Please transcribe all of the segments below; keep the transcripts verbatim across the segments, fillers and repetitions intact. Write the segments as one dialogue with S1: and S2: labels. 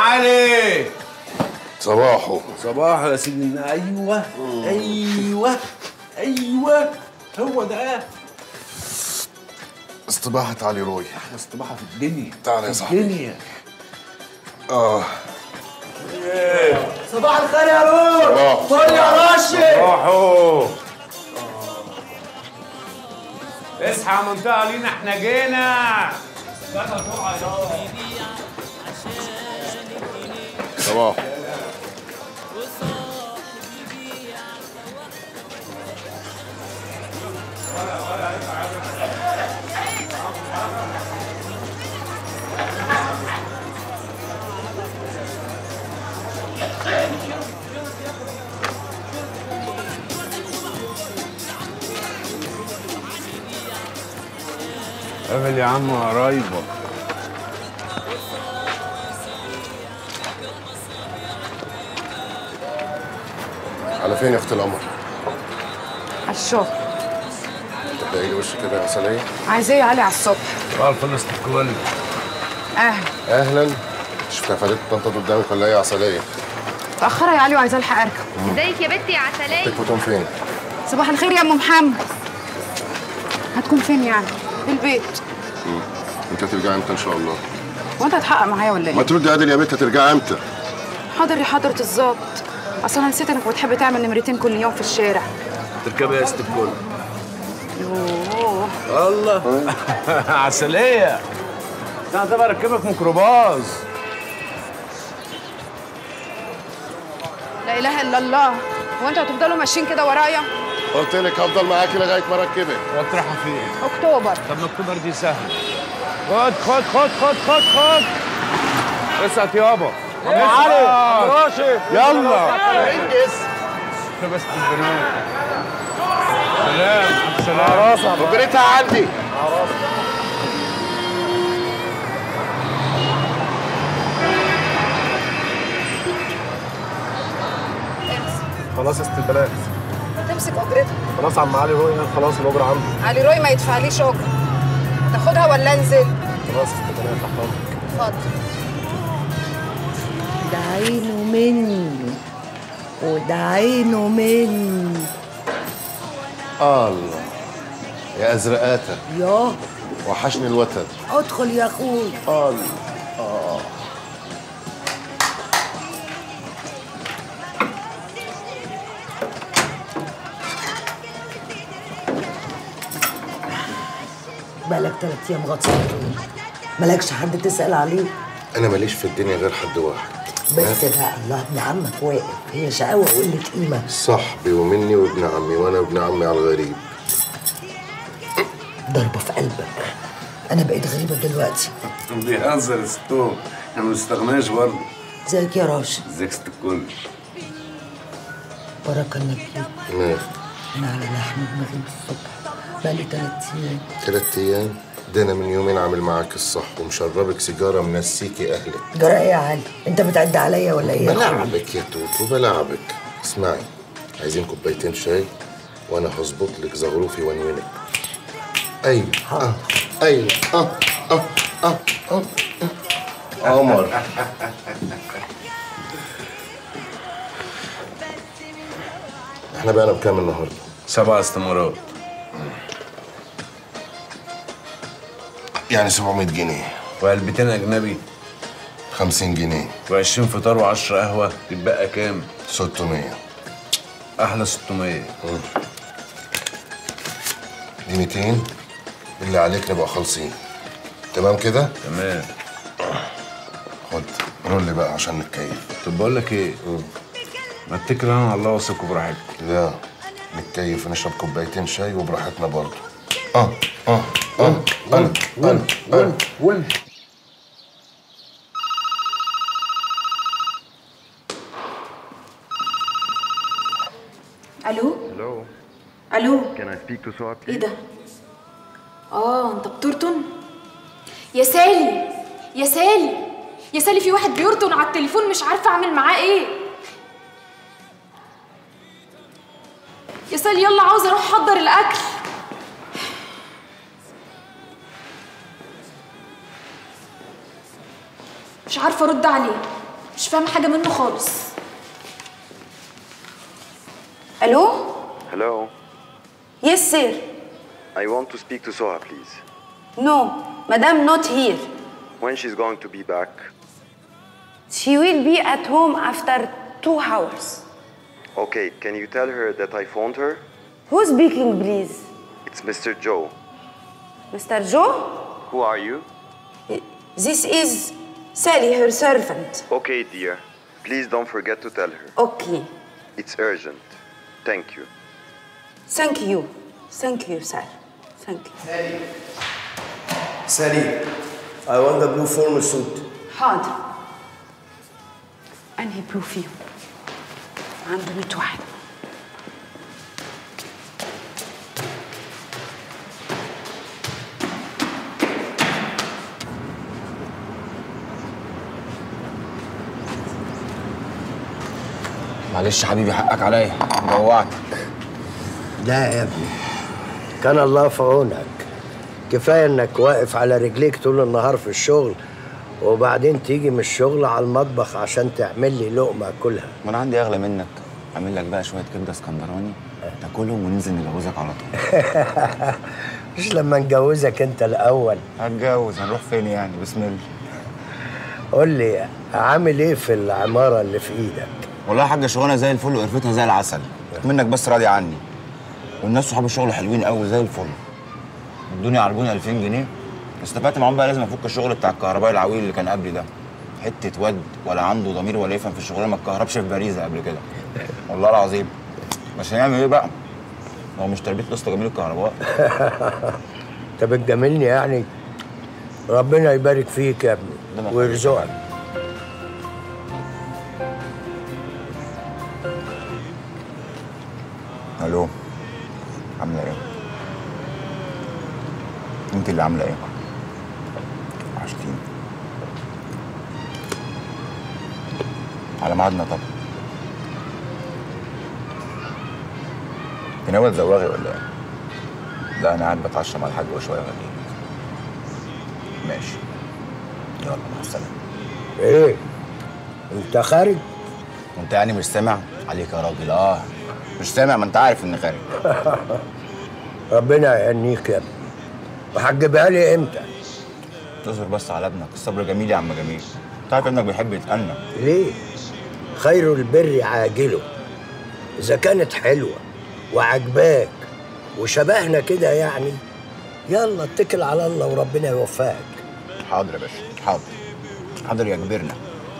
S1: علي.
S2: صباحو
S1: صباحو يا سيدنا. ايوه ايوه ايوه هو ده.
S2: استباحة علي روي.
S1: احلى استباحه في الدنيا.
S2: تعال يا صاحبي.
S1: الدنيا.
S2: اه
S1: ايه
S3: صباح الخير يا روي.
S2: صباح
S3: فل يا راشد.
S1: صباحو. اصحى يا منطقه لينا، احنا جينا.
S2: صباح.
S1: قابل يا عم قرايبك.
S2: على فين يا اخت القمر؟
S4: على الشغل.
S2: تلاقي لي وش كده يا عسلية؟
S4: عايزاه يا علي على الصبح.
S1: صباح الفل استقبال.
S4: اهلا.
S2: اهلا. شفتها خدت طنطا قدامك ولا ايه يا عسلية؟
S4: متأخرة يا علي وعايزة الحق اركب.
S5: ازيك يا بنتي يا عسلية؟
S2: تكبتون فين؟
S4: صباح الخير يا ام محمد. هتكون فين يعني؟ في البيت.
S2: مم. انت هترجعي امتى ان شاء الله؟
S4: هو انت هتحقق معايا ولا
S2: ما
S4: ايه؟
S2: تردي عادل يا بنت، هترجعي امتى؟
S4: حاضر يا حضرة الظابط. اصل انا نسيت انك بتحب تعمل نمرتين كل يوم في الشارع.
S1: تركبي يا ست الكل.
S4: يوه.
S1: الله. عسلية. انا ده بركبك ميكروباص.
S4: لا اله الا الله. هو انتوا هتفضلوا ماشيين كده ورايا؟
S2: قلت لك هفضل معاكي لغايه ما اركبك.
S1: وتروحوا فين؟
S4: اكتوبر.
S1: طب ما اكتوبر دي سهله. خد خد خد خد خد خد. اسقط يابا.
S3: يا علي راشد.
S1: يلا
S2: انجز.
S1: بس البنات. سلام سلام.
S2: ربنا عندي.
S6: خلاص يا ست البنات.
S4: تمسك اجرتها.
S6: خلاص عم علي روي خلاص الاجره عنده.
S4: علي روي ما يدفعليش اجره. تاخدها ولا انزل؟
S6: خلاص يا ست البنات تحت امرك.
S4: اتفضل.
S3: ده عينه مني وده عينه مني.
S2: الله يا ازرقاته.
S3: ياه
S2: وحشني الوتد.
S3: ادخل يا اخوي.
S2: الله. اه
S3: بقالك تلات ايام غطسان. مالكش حد تسأل عليه؟
S2: انا ماليش في الدنيا غير حد واحد.
S3: بس بقى الله ابن عمك واقف، هي شقاوة وقلة قيمة.
S2: صاحبي ومني وابن عمي وانا وابن عمي على الغريب.
S3: ضربة في قلبك. أنا بقيت غريبة دلوقتي.
S1: بيهزر يا ستو، احنا ما نستغناش برضه.
S3: ازيك يا راشد؟
S1: ازيك ست الكل؟
S3: بركة النبي.
S2: مال؟
S3: أنا على لحم دماغي من الصبح، بقالي تلات أيام.
S2: تلات أيام؟ ده أنا من يومين عامل معاك الصح ومشربك سيجارة منسيكي أهلك.
S3: جرى إيه يا علي؟ أنت بتعد عليا ولا إيه؟
S2: بلعبك يا توتو بلعبك. اسمعي، عايزين كوبايتين شاي وأنا هظبط لك زغروفي وانوينك. أيوه آه أيوه آه آه آه آه قمر. احنا بقينا بكام النهارده؟
S1: سبع استمارات.
S2: يعني سبعمية جنيه.
S1: وعلبتين اجنبي.
S2: خمسين جنيه.
S1: وعشرين فطار وعشرة قهوه، يتبقى كام؟
S2: ستمية.
S1: احلى ستمية.
S2: دي ميتين اللي عليك نبقى خالصين. تمام كده؟
S1: تمام.
S2: خد رول بقى عشان نتكيف.
S1: طب بقول لك ايه؟
S2: مم.
S1: ما اتكل انا على الله واثق براحتكم.
S2: لا نتكيف ونشرب كوبايتين شاي وبراحتنا برضه. اه اه اه انا انا انا
S1: ون
S4: الو.
S7: Hello.
S4: الو.
S7: Can I speak to Suad?
S4: ايه ده؟ اه انت بترطن؟ يا سالي يا سالي يا سالي، في واحد بيرطن على التليفون مش عارفه اعمل معاه ايه. يا سالي يلا عاوزه اروح احضر الاكل. مش عارفه ارد عليه. مش فاهمه حاجه منه خالص.
S5: الو.
S7: Hello.
S5: Yes sir.
S7: I want to speak to Soha, please.
S5: No, madam not here.
S7: When she's going to be back?
S5: She will be at home after two hours.
S7: Okay, can you tell her that I phoned her?
S5: Who's speaking, please?
S7: It's Mister Joe.
S5: Mister Joe?
S7: Who are you?
S5: This is Sally, her servant.
S7: Okay, dear. Please don't forget to tell her.
S5: Okay.
S7: It's urgent. Thank you.
S5: Thank you. Thank you, sir. Thank you.
S8: Sally. Sally, I want the blue formal suit.
S5: حاضر. أنهي بلو فيهم؟ عنده مية واحد.
S1: معلش حبيبي حقك عليا، جوعتك.
S9: لا يا ابني، كان الله في عونك. كفايه انك واقف على رجليك طول النهار في الشغل وبعدين تيجي من الشغل على المطبخ عشان تعمل لي لقمه اكلها.
S1: ما انا عندي اغلى منك، اعمل لك بقى شويه كبده اسكندراني تاكلهم وننزل نجوزك على طول.
S9: مش لما نجوزك انت الاول؟
S1: هتجوز، هنروح فين يعني؟ بسم الله.
S9: قول لي عامل ايه في العماره اللي في ايدك؟
S1: والله يا حاجه شغلانه زي الفل وقرفتها زي العسل، منك بس راضي عني. والناس صحاب الشغل حلوين قوي زي الفل. ادوني عربوني ألفين جنيه، استفدت معاهم بقى. لازم افك الشغل بتاع الكهربائي العويل اللي كان قبلي ده. حته واد ولا عنده ضمير ولا يفهم في الشغلانه، ما اتكهربش في باريزه قبل كده والله العظيم. بس هنعمل ايه بقى؟ هو مش تربيه قسط جميل الكهرباء.
S9: انت بتجاملني يعني؟ ربنا يبارك فيك يا ابني ويرزقك.
S1: الو، عامله ايه؟ انت اللي عامله ايه؟ وحشتيني. على ميعادنا طبعا. انت ناويه تزوغي ولا ايه؟ لا انا قاعد بتعشى مع الحاج وشويه وهجيلك. ماشي، يلا مع السلامه.
S9: ايه؟ انت خارج؟
S1: وانت يعني مش سامع؟ عليك يا راجل. اه مش سامع، ما انت عارف اني خارج.
S9: ربنا يهنيك يا ابني. وهتجيبها لي امتى؟
S1: تصبر بس على ابنك، الصبر جميل يا عم جميل. انت عارف ابنك بيحب يتأنى.
S9: ليه؟ خير البر عاجله. اذا كانت حلوه وعجباك وشبهنا كده يعني، يلا اتكل على الله وربنا يوفقك.
S1: حاضر يا باشا، حاضر حاضر يا كبرنا.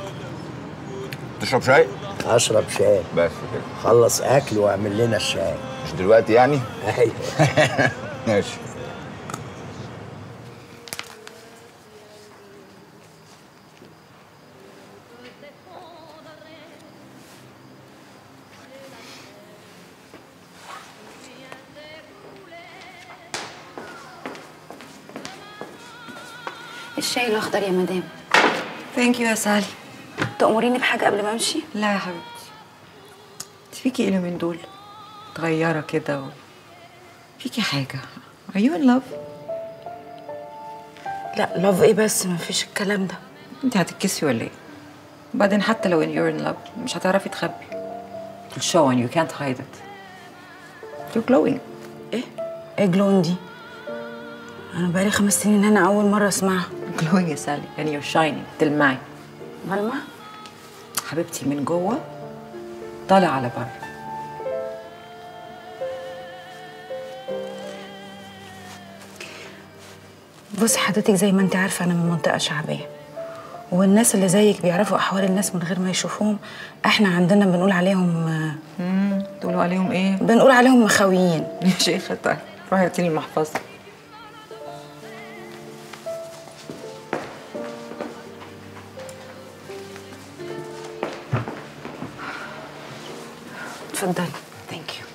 S1: تشرب شاي؟
S9: اشرب شاي.
S1: بس كده.
S9: خلص اكل واعمل لنا الشاي.
S1: مش دلوقتي يعني؟
S9: ايوه.
S1: ماشي.
S5: الشاي الأخضر يا مدام.
S3: ثانك يو يا سالي.
S5: تأمريني بحاجة قبل ما أمشي؟
S3: لا يا حبيبتي، فيكي ايه من دول؟ متغيرة كده و... فيكي حاجة. Are you in love؟
S5: لا لاف ايه بس، مفيش الكلام ده.
S3: انت هتتكسي ولا ايه؟ وبعدين حتى لو in you're in love مش هتعرفي تخبي. It'll show and you can't hide it. You're glowing.
S5: ايه؟ ايه جلون دي؟ أنا بقالي خمس سنين هنا أول مرة أسمعها.
S3: glowing يا سالي يعني you're shining. تلمعي.
S5: ملمع؟
S3: حبيبتي من جوه طالع على بره.
S5: بصي حضرتك، زي ما انت عارفة أنا من منطقة شعبية، والناس اللي زيك بيعرفوا أحوال الناس من غير ما يشوفوهم. احنا عندنا بنقول عليهم
S3: امم تقولوا عليهم ايه؟
S5: بنقول عليهم مخاويين.
S3: يا شيخة طيب روحي هاتيلي المحفظة.
S5: اتفضلي. ثانك يو.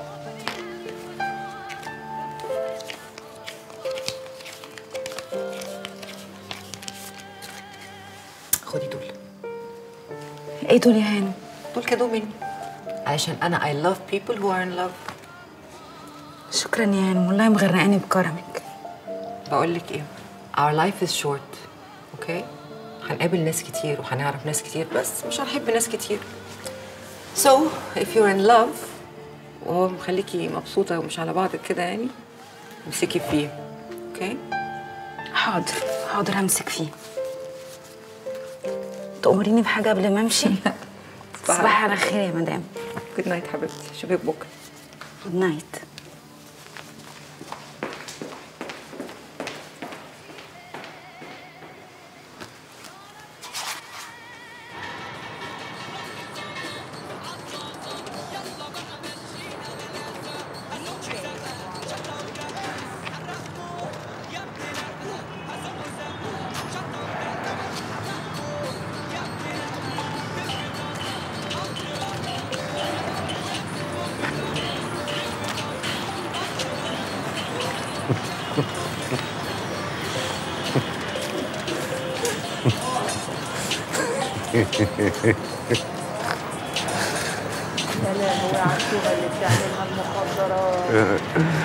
S3: خدي دول.
S5: ايه دول يا هانم؟
S3: دول كادو مني علشان انا I love people who are in love.
S5: شكرا يا هانم، والله مغرقاني بكرمك.
S3: بقول لك ايه، our life is short. اوكي؟ هنقابل ناس كتير وهنعرف ناس كتير، بس مش هنحب ناس كتير. So if you're in love وهو مخليكي مبسوطة ومش على بعضك كده يعني، امسكي فيه، اوكي؟
S5: حاضر حاضر همسك فيه. تأمريني بحاجة قبل ما امشي؟ تصبحي على خير يا مدام.
S3: جود نايت حبيبتي، اشوفك بكره.
S5: جود نايت.
S10: يا لهوي على الشغل اللي بتعملها المخدرات.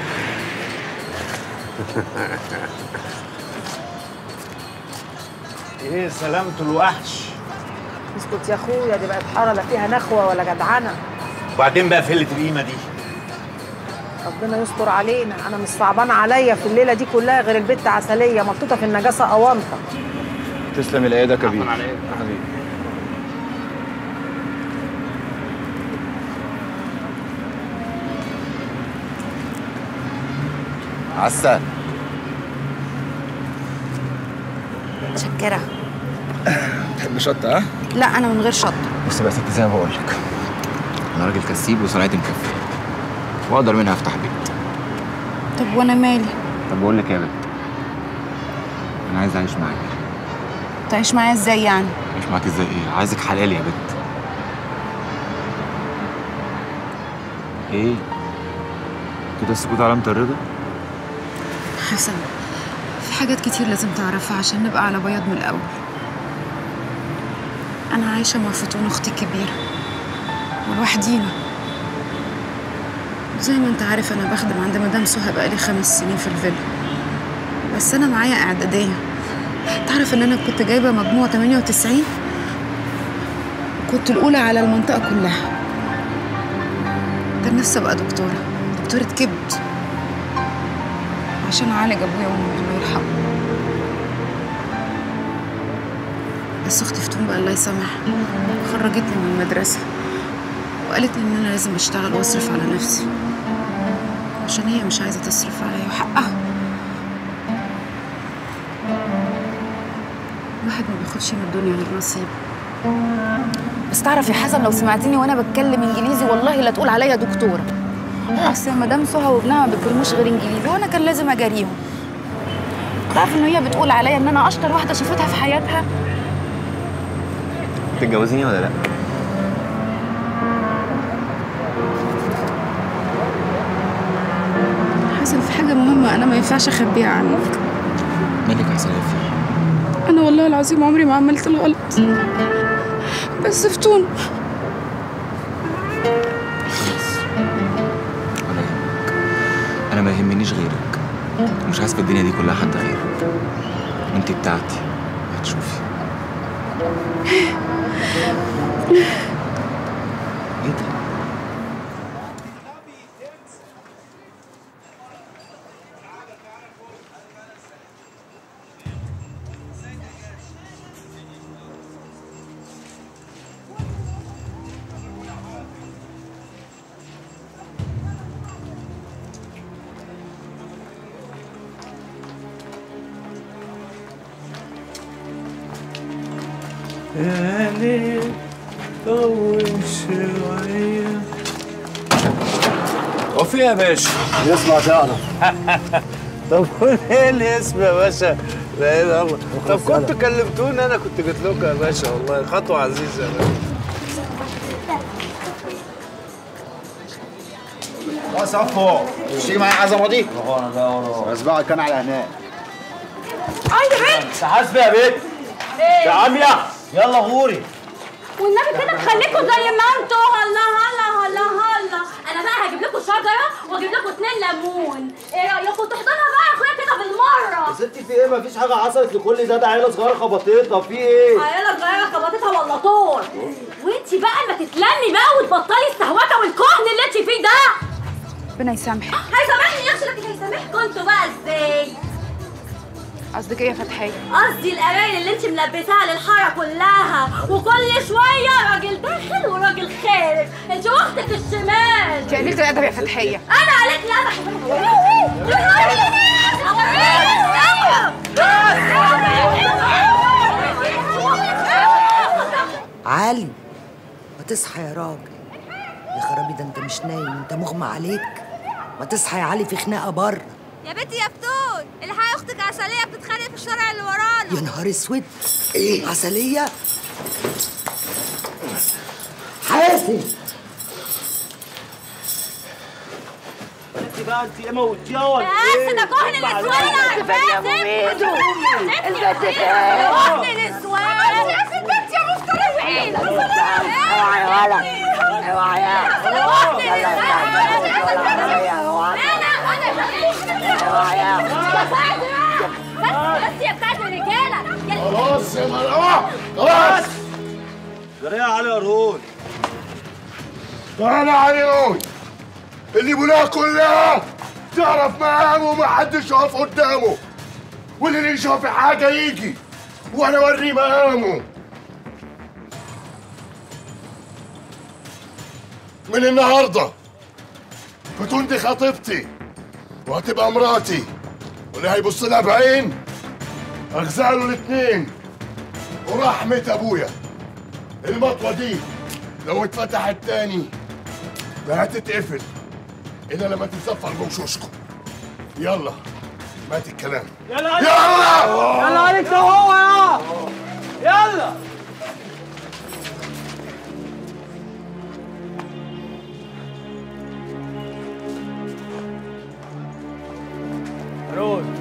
S11: ايه سلامة الوحش؟
S10: اسكت يا اخويا، دي بقت حاره لا فيها نخوه ولا جدعنه.
S11: وبعدين بقى فلة القيمة دي؟
S10: ربنا يستر علينا، انا مش صعبان عليا في الليله دي كلها غير البت عسليه محطوطه في النجاسه اونطه.
S6: تسلم الايد يا كبير. حبيبي.
S1: عسل.
S5: متشكرة.
S1: تحب شطة ها؟
S5: لا أنا من غير شطة.
S1: بص بقى يا ستي، زي ما بقول لك أنا راجل كسيب وصنعتي مكفية وأقدر منها أفتح بيت.
S5: طب وأنا مالي؟
S1: طب بقول لك إيه يا بنت؟ أنا عايز أعيش معاك.
S5: تعيش معايا إزاي يعني؟
S1: أعيش معاك إزاي إيه؟ عايزك حلال يا بنت. إيه؟ كده السكوت علامة الرضا؟
S5: حسن، في حاجات كتير لازم تعرفها عشان نبقى على بياض من الأول. أنا عايشة مع فتون أختي الكبيرة ولوحدينا. زي ما أنت عارف أنا بخدم عند مدام سهى بقالي خمس سنين في الفيلا، بس أنا معايا إعدادية. تعرف إن أنا كنت جايبة مجموع تمانية وتسعين؟ كنت الأولى على المنطقة كلها. كان نفسي أبقى دكتورة، دكتورة كبد، عشان أعالج أبويا وأمي الله يرحمه. بس أختي فتون بقى الله يسامحها خرجتني من المدرسة وقالت إن أنا لازم أشتغل وأصرف على نفسي، عشان هي مش عايزة تصرف عليا وحقها. الواحد ما بياخدش من الدنيا غير نصيب. بس تعرف يا حسن، لو سمعتني وأنا بتكلم إنجليزي والله لا تقول عليا دكتورة. أصل مدام سهى وابنها ما بيتكلموش غير إنجليزي وأنا كان لازم أجاريهم. تعرف إن هي بتقول عليا إن أنا أشطر واحدة شافتها في حياتها.
S1: تتجوزيني ولا لأ؟
S5: حسن، في حاجة مهمة أنا ما ينفعش أخبيها عنك.
S1: مالك يا سلام فيه؟
S5: أنا والله العظيم عمري ما عملت الغلط، بس فتون.
S1: ولا يهمك، أنا ما يهمنيش غيرك، ومش عايز في الدنيا دي كلها حد غيرك. أنت بتاعتي، هتشوفي. أنت
S11: يا ليل طول شوية. وفي يا باشا؟
S9: يسمع تعرف.
S11: طب قول ايه الاسم يا باشا؟ لا اله الا الله. طب كنتوا كلمتوني انا كنت جيت لكم يا باشا، والله خطوة عزيزة يا باشا.
S6: يا صفو، تيجي معايا عزمه دي؟
S11: اه انا ده وراه.
S6: اسبقك انا على هناك.
S10: اي يا بنت.
S11: حاسبة يا بنت. يا عمية يلا غوري.
S12: والنبي كده تخليكوا زي ما انتوا. هلا هلا هلا هلا. انا بقى هجيب لكم شجره واجيب لكم اتنين ليمون. ايه رايكم تحضنها بقى يا اخويا كده بالمره؟
S13: يا ستي في ايه؟ مفيش حاجه حصلت لكل ده، ده عيله صغيره خبطتها. في ايه؟
S12: عيله صغيره خبطتها ولا طول؟ وانتي بقى ما تتلمي بقى وتبطلي السهوكه والكهن اللي انتي فيه ده.
S5: ربنا يسامحك.
S12: هيسامحني يا اخي، لكن هيسامحكوا انتوا بقى ازاي؟
S5: قصدك ايه يا فتحيه؟
S12: قصدي الاماني اللي انت ملبساها للحاره كلها، وكل شويه راجل داخل وراجل خارج. انت واختك الشمال.
S5: انت قليله الادب يا فتحيه.
S12: انا عليك الادب.
S14: علي ما تصحى يا راجل. يا خرابي ده انت مش نايم، انت مغمى عليك. ما تصحى يا علي، في خناقه بره.
S15: يا بنتي يا فتون، الحقي اختك عسليه بتتخانق في الشارع اللي ورانا.
S14: يا نهار اسود، ايه عسليه؟ حاسب
S13: انت بقى انت ايه موتيها ولا
S12: ايه؟ بس ده كهن النسوان انا عارفاه.
S14: البت فين؟
S12: كهن النسوان. يا ست انت يا مفترض ايه؟
S14: اوعى يا ولد، اوعى يا
S12: بس يا بتاعت الرجاله.
S2: خلاص يا مروه خلاص.
S13: جري يا علي قرون.
S2: تعالى علي قول اللي بناها كلها تعرف مقامه ومحدش يقف قدامه، واللي يشوف حاجه يجي وانا اوريه مقامه. من النهارده فتون دي خطيبتي وهتبقى مراتي، واللي هيبص لها بعين اغزاله الاتنين. ورحمة ابويا المطوة دي لو اتفتحت تاني ما هتتقفل الا لما تتصفر بوشوشكم. يلا مات الكلام.
S13: يلا
S2: يلا
S13: يلا عليك ده هو يا يلا. روز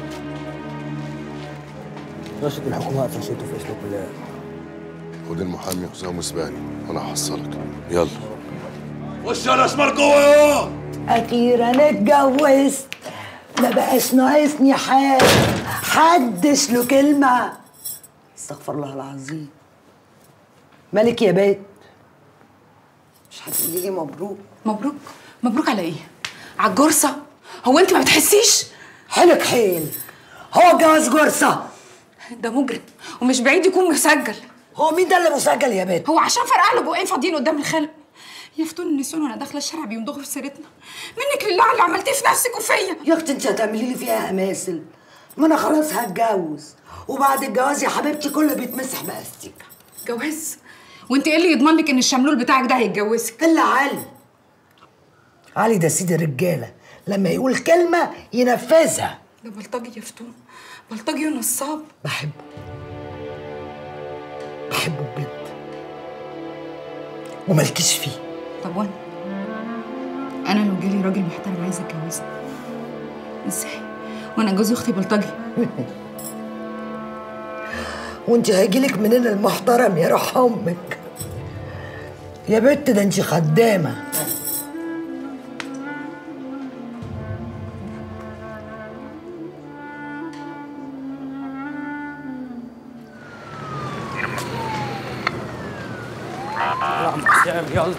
S9: رشد الحكومه قفشته في اسم الله.
S2: خد المحامي حسام وسباني وانا هحصلك. يلا
S11: خش يا اسمر جوه يا.
S14: اخيرا اتجوزت، ما بقاش ناقصني حاجه، حدش له كلمه. استغفر الله العظيم. مالك يا بات؟ مش هتقولي لي مبروك؟
S5: مبروك؟ مبروك على ايه؟ على الجرصه؟ هو انت ما بتحسيش؟
S14: حيلك حيل، هو جواز جرصه؟
S5: ده مجرم ومش بعيد يكون مسجل.
S14: هو مين ده اللي مسجل يا بات؟
S5: هو عشان فرقع له بقين فاضيين قدام الخلق. يا فتون النسوان وانا داخله الشارع بيمضغوا في سيرتنا. منك لله على اللي عملتيه في نفسك وفيا.
S14: يا اختي انت هتعملي لي فيها اماثل؟ ما انا خلاص هتجوز، وبعد الجواز يا حبيبتي كله بيتمسح باستيكه.
S5: جواز؟ وانت ايه اللي يضمن لك ان الشملول بتاعك ده هيتجوزك؟
S14: الا علي. علي ده سيد الرجاله، لما يقول كلمه ينفذها.
S5: ده بلطجي يا فتون، بلطجي ونصاب.
S14: بحبه بحبه بجد ومالكيش فيه.
S5: طب وانا انا لو جالي راجل محترم عايز يتجوزني ازاي وانا جوز اختي بلطجي؟
S14: وانت هيجيلك منين المحترم يا روح امك يا بت؟ ده انت خدامه.
S13: يلا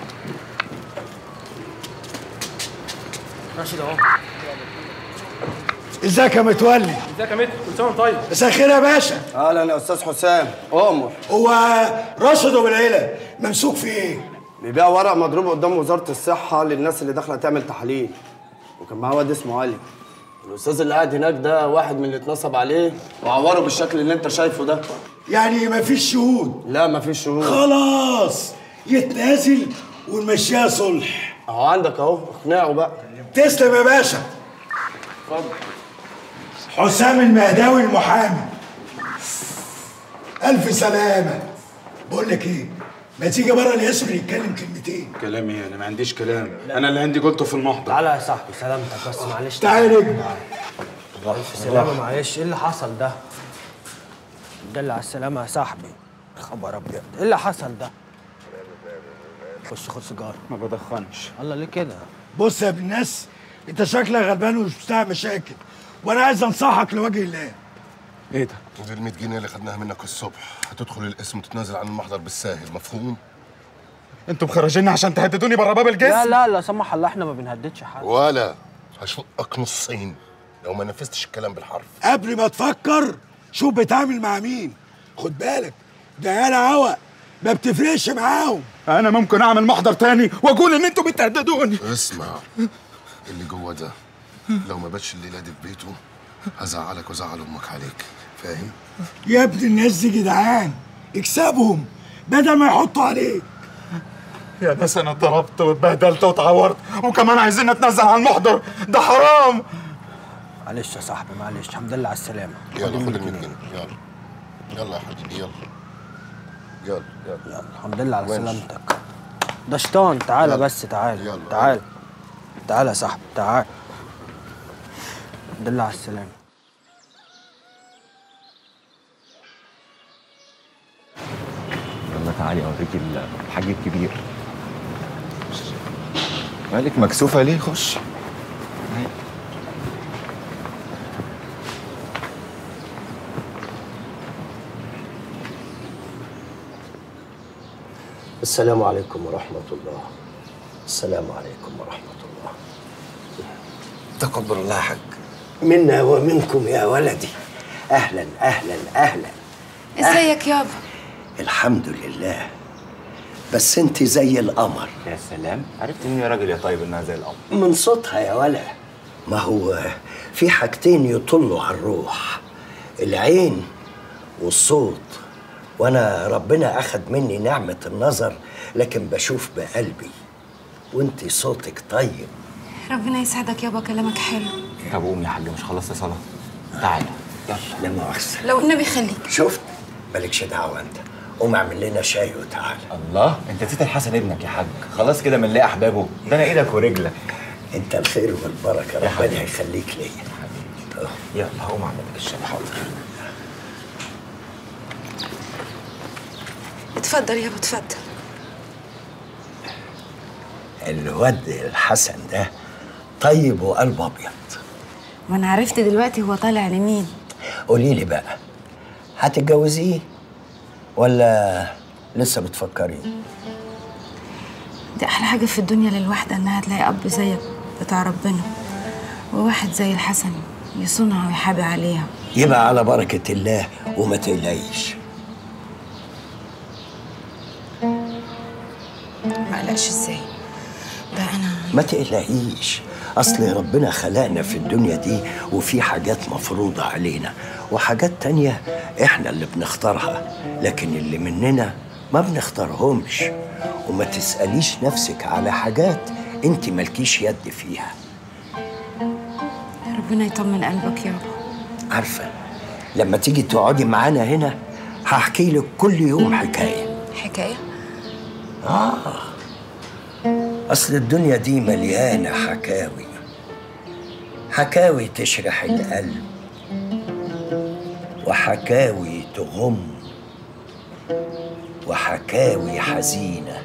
S13: راشد اهو.
S16: ازيك يا متولي؟
S17: ازيك يا متر؟ كل سنه وانت طيب.
S16: مساء الخير يا باشا.
S13: اهلا يا استاذ حسام. امر.
S16: هو راشد ابو العيله ممسوك في ايه؟
S13: بيبيع ورق مضروب قدام وزاره الصحه للناس اللي داخله تعمل تحاليل، وكان معاه واد اسمه علي. الاستاذ اللي قاعد هناك ده واحد من اللي اتنصب عليه وعوره بالشكل اللي انت شايفه ده.
S16: يعني مفيش شهود؟
S13: لا مفيش شهود.
S16: خلاص يتنازل ونمشيها صلح.
S13: اهو عندك اهو، اقنعه بقى.
S16: تسلم يا باشا.
S13: اتفضل.
S16: حسام المهداوي المحامي. ألف سلامة. بقول لك إيه؟ ما تيجي بره الياسر يتكلم كلمتين.
S11: كلام ايه؟ انا ما عنديش كلام، انا اللي عندي قلته في المحضر.
S13: تعالى يا صاحبي. سلامتك بس معلش.
S16: تعالى نجم.
S13: ألف سلامة. معلش ايه اللي حصل ده؟ دل على السلامة يا صاحبي. خبر ابيض، ايه اللي حصل ده؟ خش خد سيجاره.
S6: ما بدخنش.
S13: الله ليه كده؟
S16: بص يا ابن الناس، انت شكلك غلبان ومش بتاع مشاكل، وانا عايز انصحك لوجه الله.
S2: ايه ده؟ ودي ال مية جنيه اللي خدناها منك الصبح، هتدخل القسم وتتنازل عن المحضر بالساهل، مفهوم؟
S6: انتوا مخرجيني عشان تهددوني بره باب الجسم؟
S13: لا لا لا سمح الله، احنا ما بنهددش حد.
S2: ولا هشقك نصين لو ما نفذتش الكلام بالحرف.
S16: قبل ما تفكر شوف بتعامل مع مين. خد بالك ده عيال عوق ما بتفرقش معاهم.
S6: انا ممكن اعمل محضر تاني واقول ان انتوا بتهددوني.
S2: اسمع، اللي جوه ده لو ما باتش الليله دي في بيته هزعلك وزعل امك عليك، فاهم؟
S16: يا ابن الناس دي جدعان، اكسبهم بدل ما يحطوا عليك.
S6: يا ناس انا اتضربت واتبهدلت واتعورت وكمان عايزين نتنزل عن المحضر، ده حرام.
S13: معلش يا صاحبي معلش، الحمد لله على السلامه.
S2: يلا خد ال مية جنيه، يلا يلا يا حبيبي، يلا يلا يلا
S13: يلا الحمد لله على سلامتك. ده شيطان، تعالى بس تعالى.
S2: يلا
S13: تعالى تعالى يا صاحبي تعالى. الحمد لله على السلامه.
S1: يلا تعالي اوريكي الحاج الكبير. مالك مكسوفه ليه؟ خش.
S9: السلام عليكم ورحمة الله. السلام عليكم ورحمة الله.
S1: تقبل الله يا حاج.
S9: منا ومنكم يا ولدي. أهلا أهلا أهلا.
S5: ازيك يابا؟
S9: الحمد لله. بس انت زي القمر.
S1: يا سلام، عرفت منين يا راجل يا طيب انها زي القمر؟
S9: من صوتها يا ولا. ما هو في حاجتين يطلوا على الروح، العين والصوت. وانا ربنا اخد مني نعمة النظر لكن بشوف بقلبي، وانتي صوتك طيب.
S5: ربنا يسعدك يابا، كلامك حلو.
S1: طب قوم يا حاج، مش خلصت صلاة؟ تعالى يلا.
S9: لا مؤاخذة.
S5: لو النبي خليك.
S9: شفت؟ مالكش دعوة انت. قوم اعمل لنا شاي وتعالى.
S1: الله، انت نسيت الحسن ابنك يا حاج، خلاص كده من ليه احبابه، ده انا ايدك ورجلك.
S9: انت الخير والبركة، ربنا يخليك ليا.
S1: يلا هقوم اعمل لك الشاي. حاضر.
S5: اتفضل يابا اتفضل.
S9: الواد الحسن ده طيب وقلب ابيض.
S5: ما انا عرفت دلوقتي هو طالع لمين.
S9: قولي لي بقى، هتتجوزيه ولا لسه بتفكري؟
S5: دي احلى حاجه في الدنيا للواحده، انها تلاقي اب زيك بتاع ربنا، وواحد زي الحسن يصونها ويحابي عليها.
S9: يبقى على بركه الله وما تقلقيش.
S5: ما قلقش ازاي؟ ده انا
S9: ما تقلقيش، اصل ربنا خلقنا في الدنيا دي وفي حاجات مفروضه علينا وحاجات تانية احنا اللي بنختارها، لكن اللي مننا ما بنختارهمش. وما تسأليش نفسك على حاجات انت مالكيش يد فيها.
S5: ربنا يطمن قلبك يابا.
S9: عارفه لما تيجي تقعدي معانا هنا هحكي لك كل يوم حكايه.
S5: حكايه؟
S9: اه اصل الدنيا دي مليانه حكاوي، حكاوي تشرح القلب وحكاوي تغم وحكاوي حزينه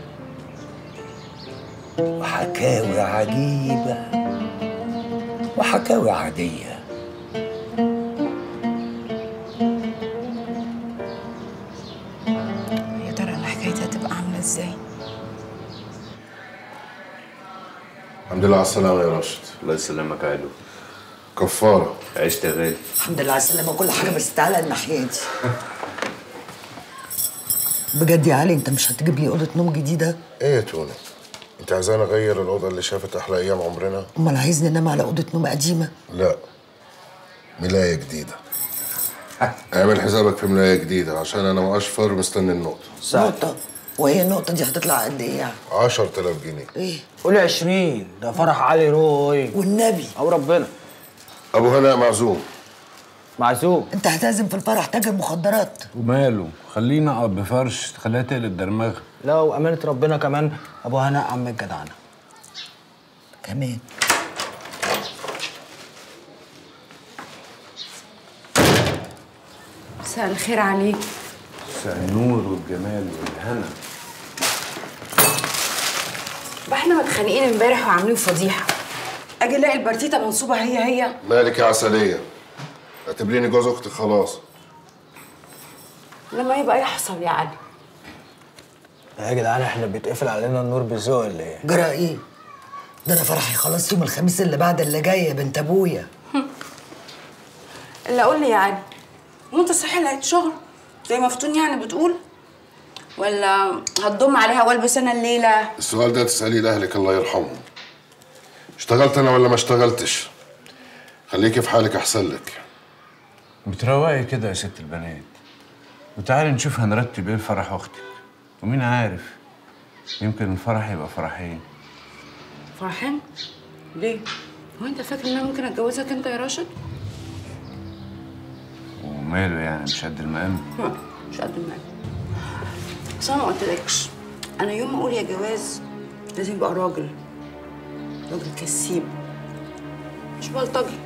S9: وحكاوي عجيبه وحكاوي عاديه.
S5: يا ترى انا حكايتي هتبقى عامله ازاي؟
S2: الحمد لله على السلامة يا راشد.
S17: الله يسلمك يا علو.
S2: كفارة.
S17: عشت يا غالي.
S14: الحمد لله على السلامة وكل حاجة، بس تعالى الناحية دي. بجد يا علي انت مش هتجيب لي أوضة نوم جديدة؟
S2: ايه يا توني؟ انت عايزاني اغير الأوضة اللي شافت أحلى أيام عمرنا؟
S14: أمال عايزني أنام على أوضة نوم قديمة؟
S2: لا، ملاية جديدة. اعمل حسابك في ملاية جديدة عشان أنا وأشفر مستني النقطة.
S14: نقطة؟ وهي النقطة دي هتطلع قد إيه يعني؟
S2: عشرة آلاف جنيه.
S14: إيه؟
S13: قولي عشرين، ده فرح علي روي.
S14: والنبي
S13: أو ربنا.
S2: أبو هناء معزوم.
S13: معزوم.
S14: أنت هتعزم في الفرح تاجر مخدرات؟
S11: وماله؟ خلينا أقعد بفرش، خليها تقلب درمغه.
S13: لا وأمانة ربنا كمان أبو هناء عم الجدعنة.
S14: كمان.
S5: مساء الخير عليك.
S11: مساء النور والجمال والهنا.
S5: بقى احنا متخانقين امبارح وعاملين فضيحه، اجي الاقي البرتيته منصوبه هي هي.
S2: مالك يا عسليه؟ اعتبريني جوز اختك خلاص.
S5: لما يبقى يحصل يا علي.
S13: يا جدعان احنا بيتقفل علينا النور بالذوق ولا ايه؟
S14: جرى ايه؟ ده انا فرحي خلاص يوم الخميس اللي بعد اللي جاي يا بنت ابويا.
S5: اللي اقول لي يا علي، هو انت صحيح لقيت شغل زي مفتون يعني بتقول؟ ولا هتضم عليها والبس انا الليله؟
S2: السؤال ده تساليه لاهلك الله يرحمهم. اشتغلت انا ولا ما اشتغلتش؟ خليكي في حالك احسن لك.
S11: بتروقي كده يا ست البنات، وتعالي نشوف هنرتب ايه لفرح اختك، ومين عارف يمكن الفرح يبقى فرحين.
S5: فرحين؟ ليه؟ هو انت فاكر ان انا ممكن اتجوزك انت يا راشد؟
S11: وماله يعني مش قد المقام؟
S5: مش قد المقام. بس انا ما قلتلكش، انا يوم ما اقول يا جواز لازم يبقى راجل، راجل كسيب مش بلطجي.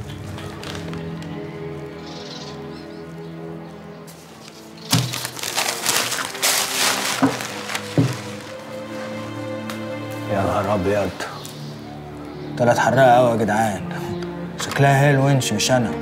S13: يا نهار ابيض، طلعت حراقه قوي يا جدعان. شكلها هي الونش مش انا.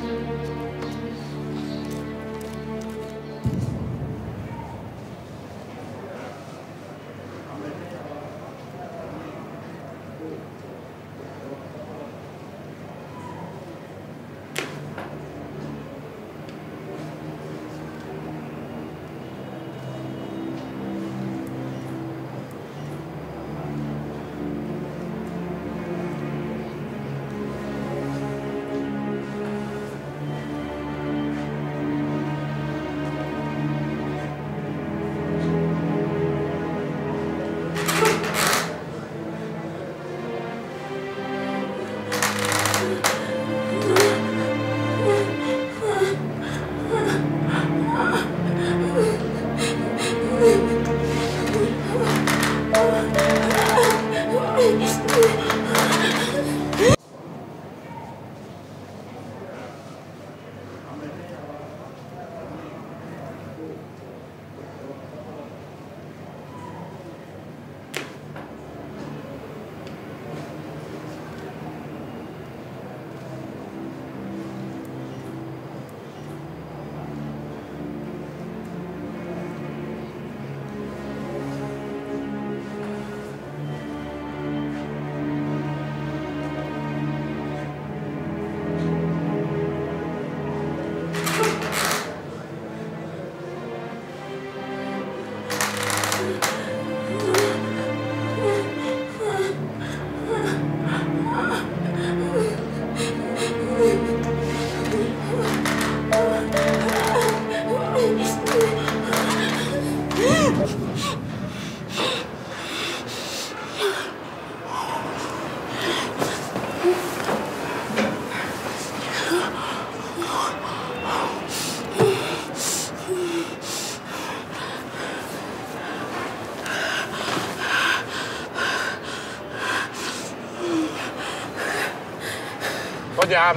S18: خد يا عم.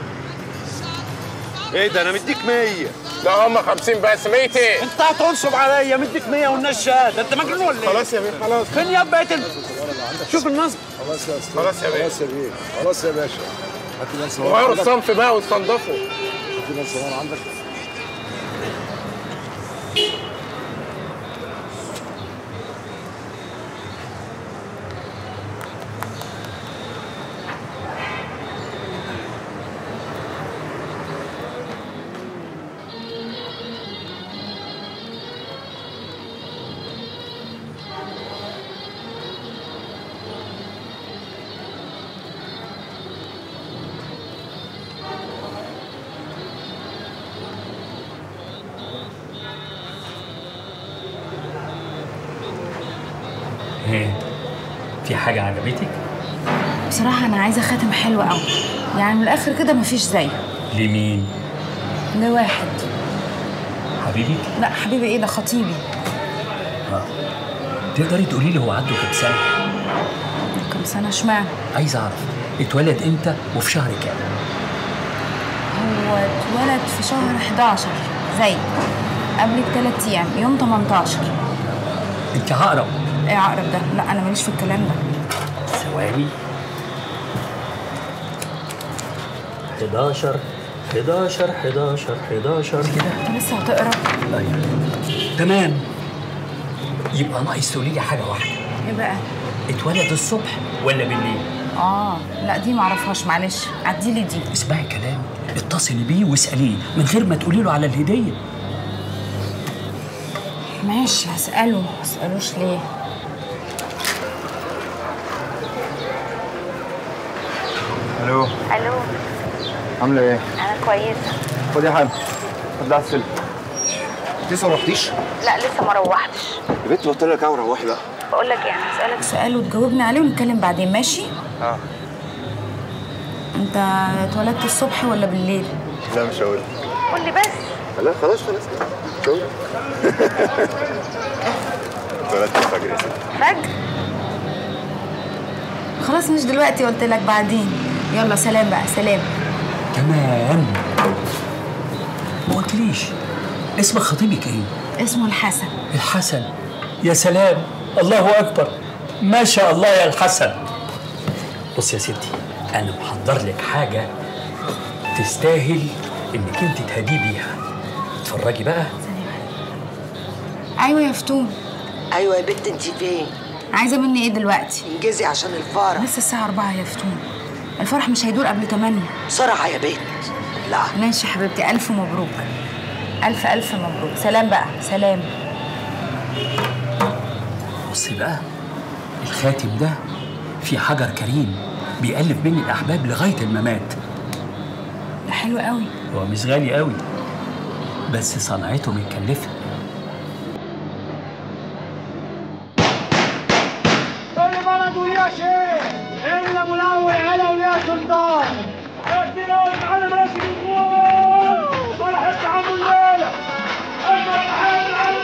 S11: ايه ده انا مديك مية.
S18: لا هم خمسين بس. مية ايه؟
S11: انت هتنصب عليا، مديك مية والناس شهاده، انت مجنون ولا ايه؟
S18: خلاص يا بيه خلاص.
S11: فين يا بقيت انت؟ شوف النصب.
S18: خلاص يا استاذ. خلاص يا بيه.
S2: خلاص يا بيه. خلاص يا باشا. هات لي ناس
S18: غيروا الصنف بقى واستنضفوا.
S2: هات لي ناس عندك.
S19: ايه؟ في حاجة عجبتك؟
S5: بصراحة أنا عايزة خاتم حلو قوي، يعني من الآخر كده مفيش زيه.
S19: لمين؟
S5: لواحد.
S19: حبيبك؟
S5: لا حبيبي إيه ده، خطيبي.
S19: اه تقدري تقولي لي هو عنده كام سنة؟
S5: كام سنة اشمعنى؟
S19: عايز أعرف اتولد إمتى وفي شهر كام؟
S5: هو اتولد في شهر حداشر زي قبلك ثلاث ايام، يوم تمنتاشر.
S19: انت عقرب.
S5: ايه عقرب ده؟ لا انا ماليش في الكلام ده.
S19: ثواني. حداشر حداشر حداشر حداشر كده.
S5: انت لسه هتقرا؟
S19: ايوه تمام. يبقى ناقص تقولي لي حاجه واحده.
S5: ايه بقى؟
S19: اتولد الصبح ولا بالليل؟
S5: اه لا دي معرفهاش، معلش عدي لي دي.
S19: اسمعي كلامي، اتصلي بيه واساليه من غير ما تقولي له على الهديه.
S5: ماشي هسأله، ما اسألوش ليه؟
S1: الو
S20: الو.
S1: عامله ايه؟
S20: انا كويسه.
S1: خدي يا حاج، خد على السلم. انت لسه ما رحتيش؟
S20: لا لسه ما روحتش.
S1: يا بنت بطلي لك قهوه، روحي بقى.
S20: بقول لك ايه، هسألك
S5: سؤال وتجاوبني عليه ونتكلم بعدين، ماشي؟
S1: اه.
S5: انت اتولدت الصبح ولا بالليل؟
S1: لا مش هقول.
S20: قول لي بس.
S1: لا خلاص خلاص مش هقول. اتولدت الفجر يا ستي.
S5: فجر؟ خلاص مش دلوقتي، قلت لك بعدين. يلا سلام بقى، سلام.
S19: تمام. ما قلتليش اسم خطيبك ايه؟
S5: اسمه الحسن.
S19: الحسن؟ يا سلام، الله اكبر، ما شاء الله يا الحسن. بص يا ستي، انا محضر لك حاجه تستاهل انك انت تهدي بيها. اتفرجي بقى.
S5: ايوه يا فتون.
S14: ايوه يا بنت انت فين؟
S5: عايزه مني ايه دلوقتي؟
S14: انجزي عشان الفرح.
S5: لسه الساعه أربعة يا فتون. الفرح مش هيدور قبل تمانية.
S14: بسرعه يا بنت. لا
S5: ماشي يا حبيبتي، الف مبروك. الف الف مبروك. سلام بقى، سلام.
S19: بصي بقى، الخاتم ده فيه حجر كريم بيألف بين الأحباب لغاية الممات.
S5: ده حلو قوي.
S19: هو مش غالي قوي، بس صنعته متكلفة.
S21: كل بلد وليها شيء إلا ملون على وليها سلطان. احترام معلم راسي من فوق ولا حتى عم الليلة. أما الحال على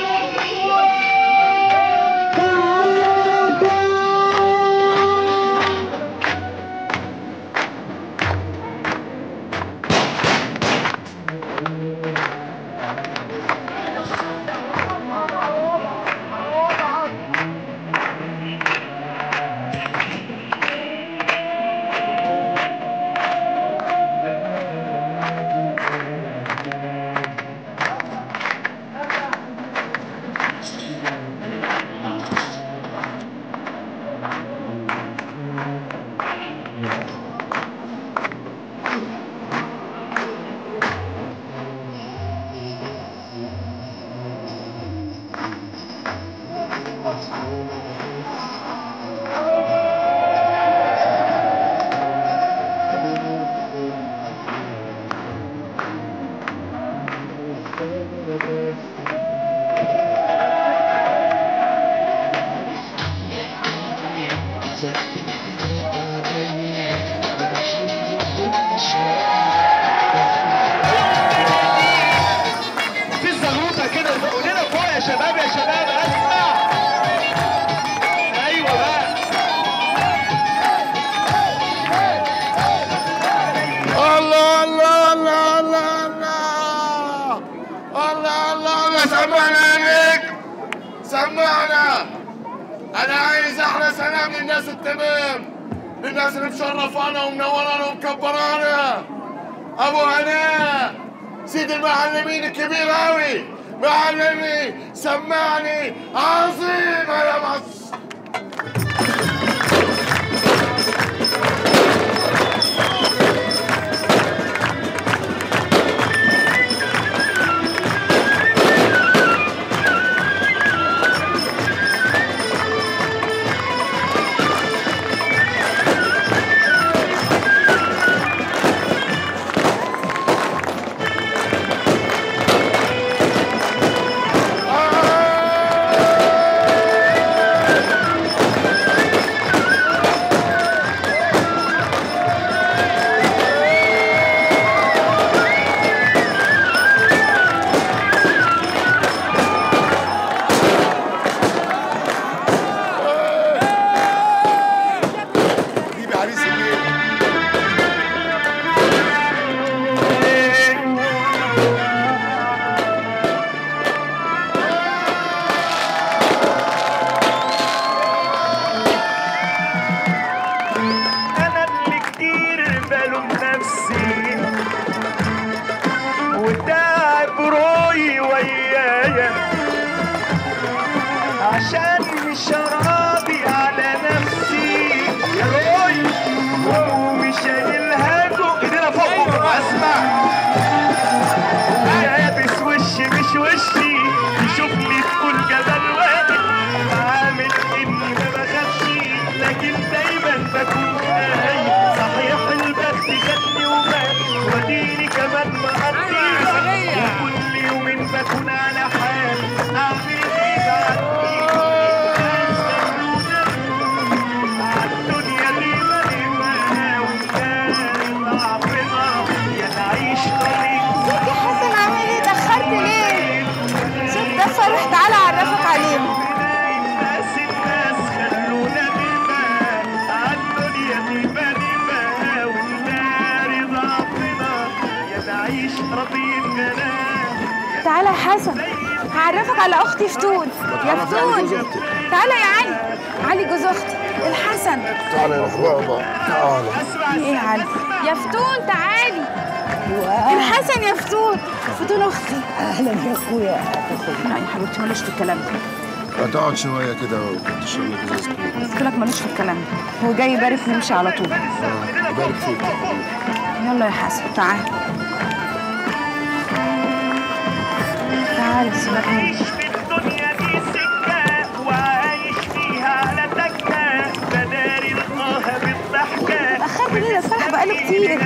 S2: سمعنا. انا عايز احلى سلام للناس التمام، للناس اللي مشرفانا ومنورانا ومكبرانا. ابو هناء سيد المعلمين الكبير قوي، معلمي سمعني عظيمه يا مصر.
S5: حسن، هعرفك على اختي فتون. يا فتون تعالى يا علي. علي جوز اختي الحسن.
S2: تعالى يا بابا تعالى.
S5: ايه يا علي؟ يا فتون تعالي. الحسن يا فتون. فتون اختي.
S14: اهلا يا اخويا.
S5: لا يا حبيبتي مالوش في الكلام ده.
S2: هتقعد شويه كده وتشرب لك ازازه كولا.
S5: قلت لك مالوش في الكلام ده، هو جاي يبارك نمشي على طول.
S2: اه يبارك فيك يا حبيبي.
S5: يلا يا حسن تعال تعال سيبك مني. أخدت ليه الفرح بقاله كتير.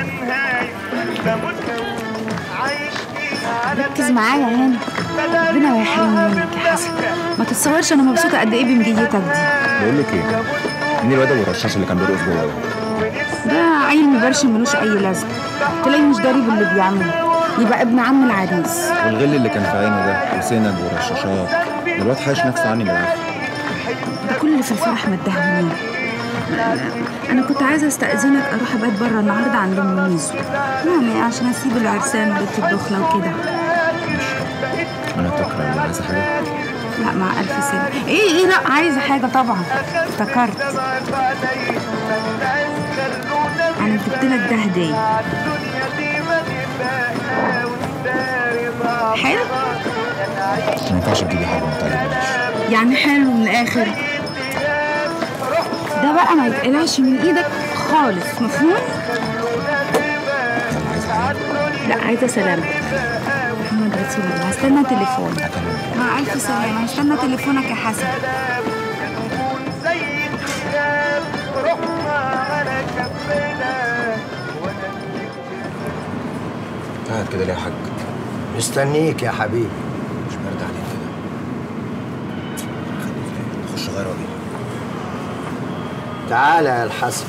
S5: ركز معايا يا هاني، ربنا يحرمني منك يا حسن. ما تتصورش انا مبسوطه قد ايه بمجيتك دي.
S1: بقول لك ايه، مين الواد ابو الرشاش اللي كان بيرقص جوه ده؟
S5: ده عيل مبرشم ملوش اي لازمه، تلاقيه مش داري باللي بيعمله، يبقى ابن عم العريس.
S1: والغل اللي كان في عينه ده وسنج ورشاشات، ده الواد حايش نفسه عني بالعافيه.
S5: ده كل اللي في الفرح مدهونين. انا كنت عايزه استاذنك اروح ابات بره النهارده عند ام ميزو، يعني عشان اسيب العرسان وليله الدخله وكده.
S1: انا تكره ولا عايزه حاجه؟
S5: لا مع الف سنه. ايه ايه لا عايزه حاجه طبعا، افتكرت انا جبت لك ده هديه. حلو؟
S1: ما ينفعش تجيبي حاجه ما تعجبنيش.
S5: يعني حلو من الاخر. ده بقى ما يتقلعش من ايدك خالص، مفهوم؟ لا عايزه سلامتك. محمد رسول الله. هستنى تليفونك. مع الف سلامه. هستنى تليفونك يا حسن.
S1: قاعد كده ليه يا حاج؟
S9: مستنيك يا حبيبي.
S1: مش برد عليك كده. خليك نخش غير واجي.
S9: تعالى يا الحسن.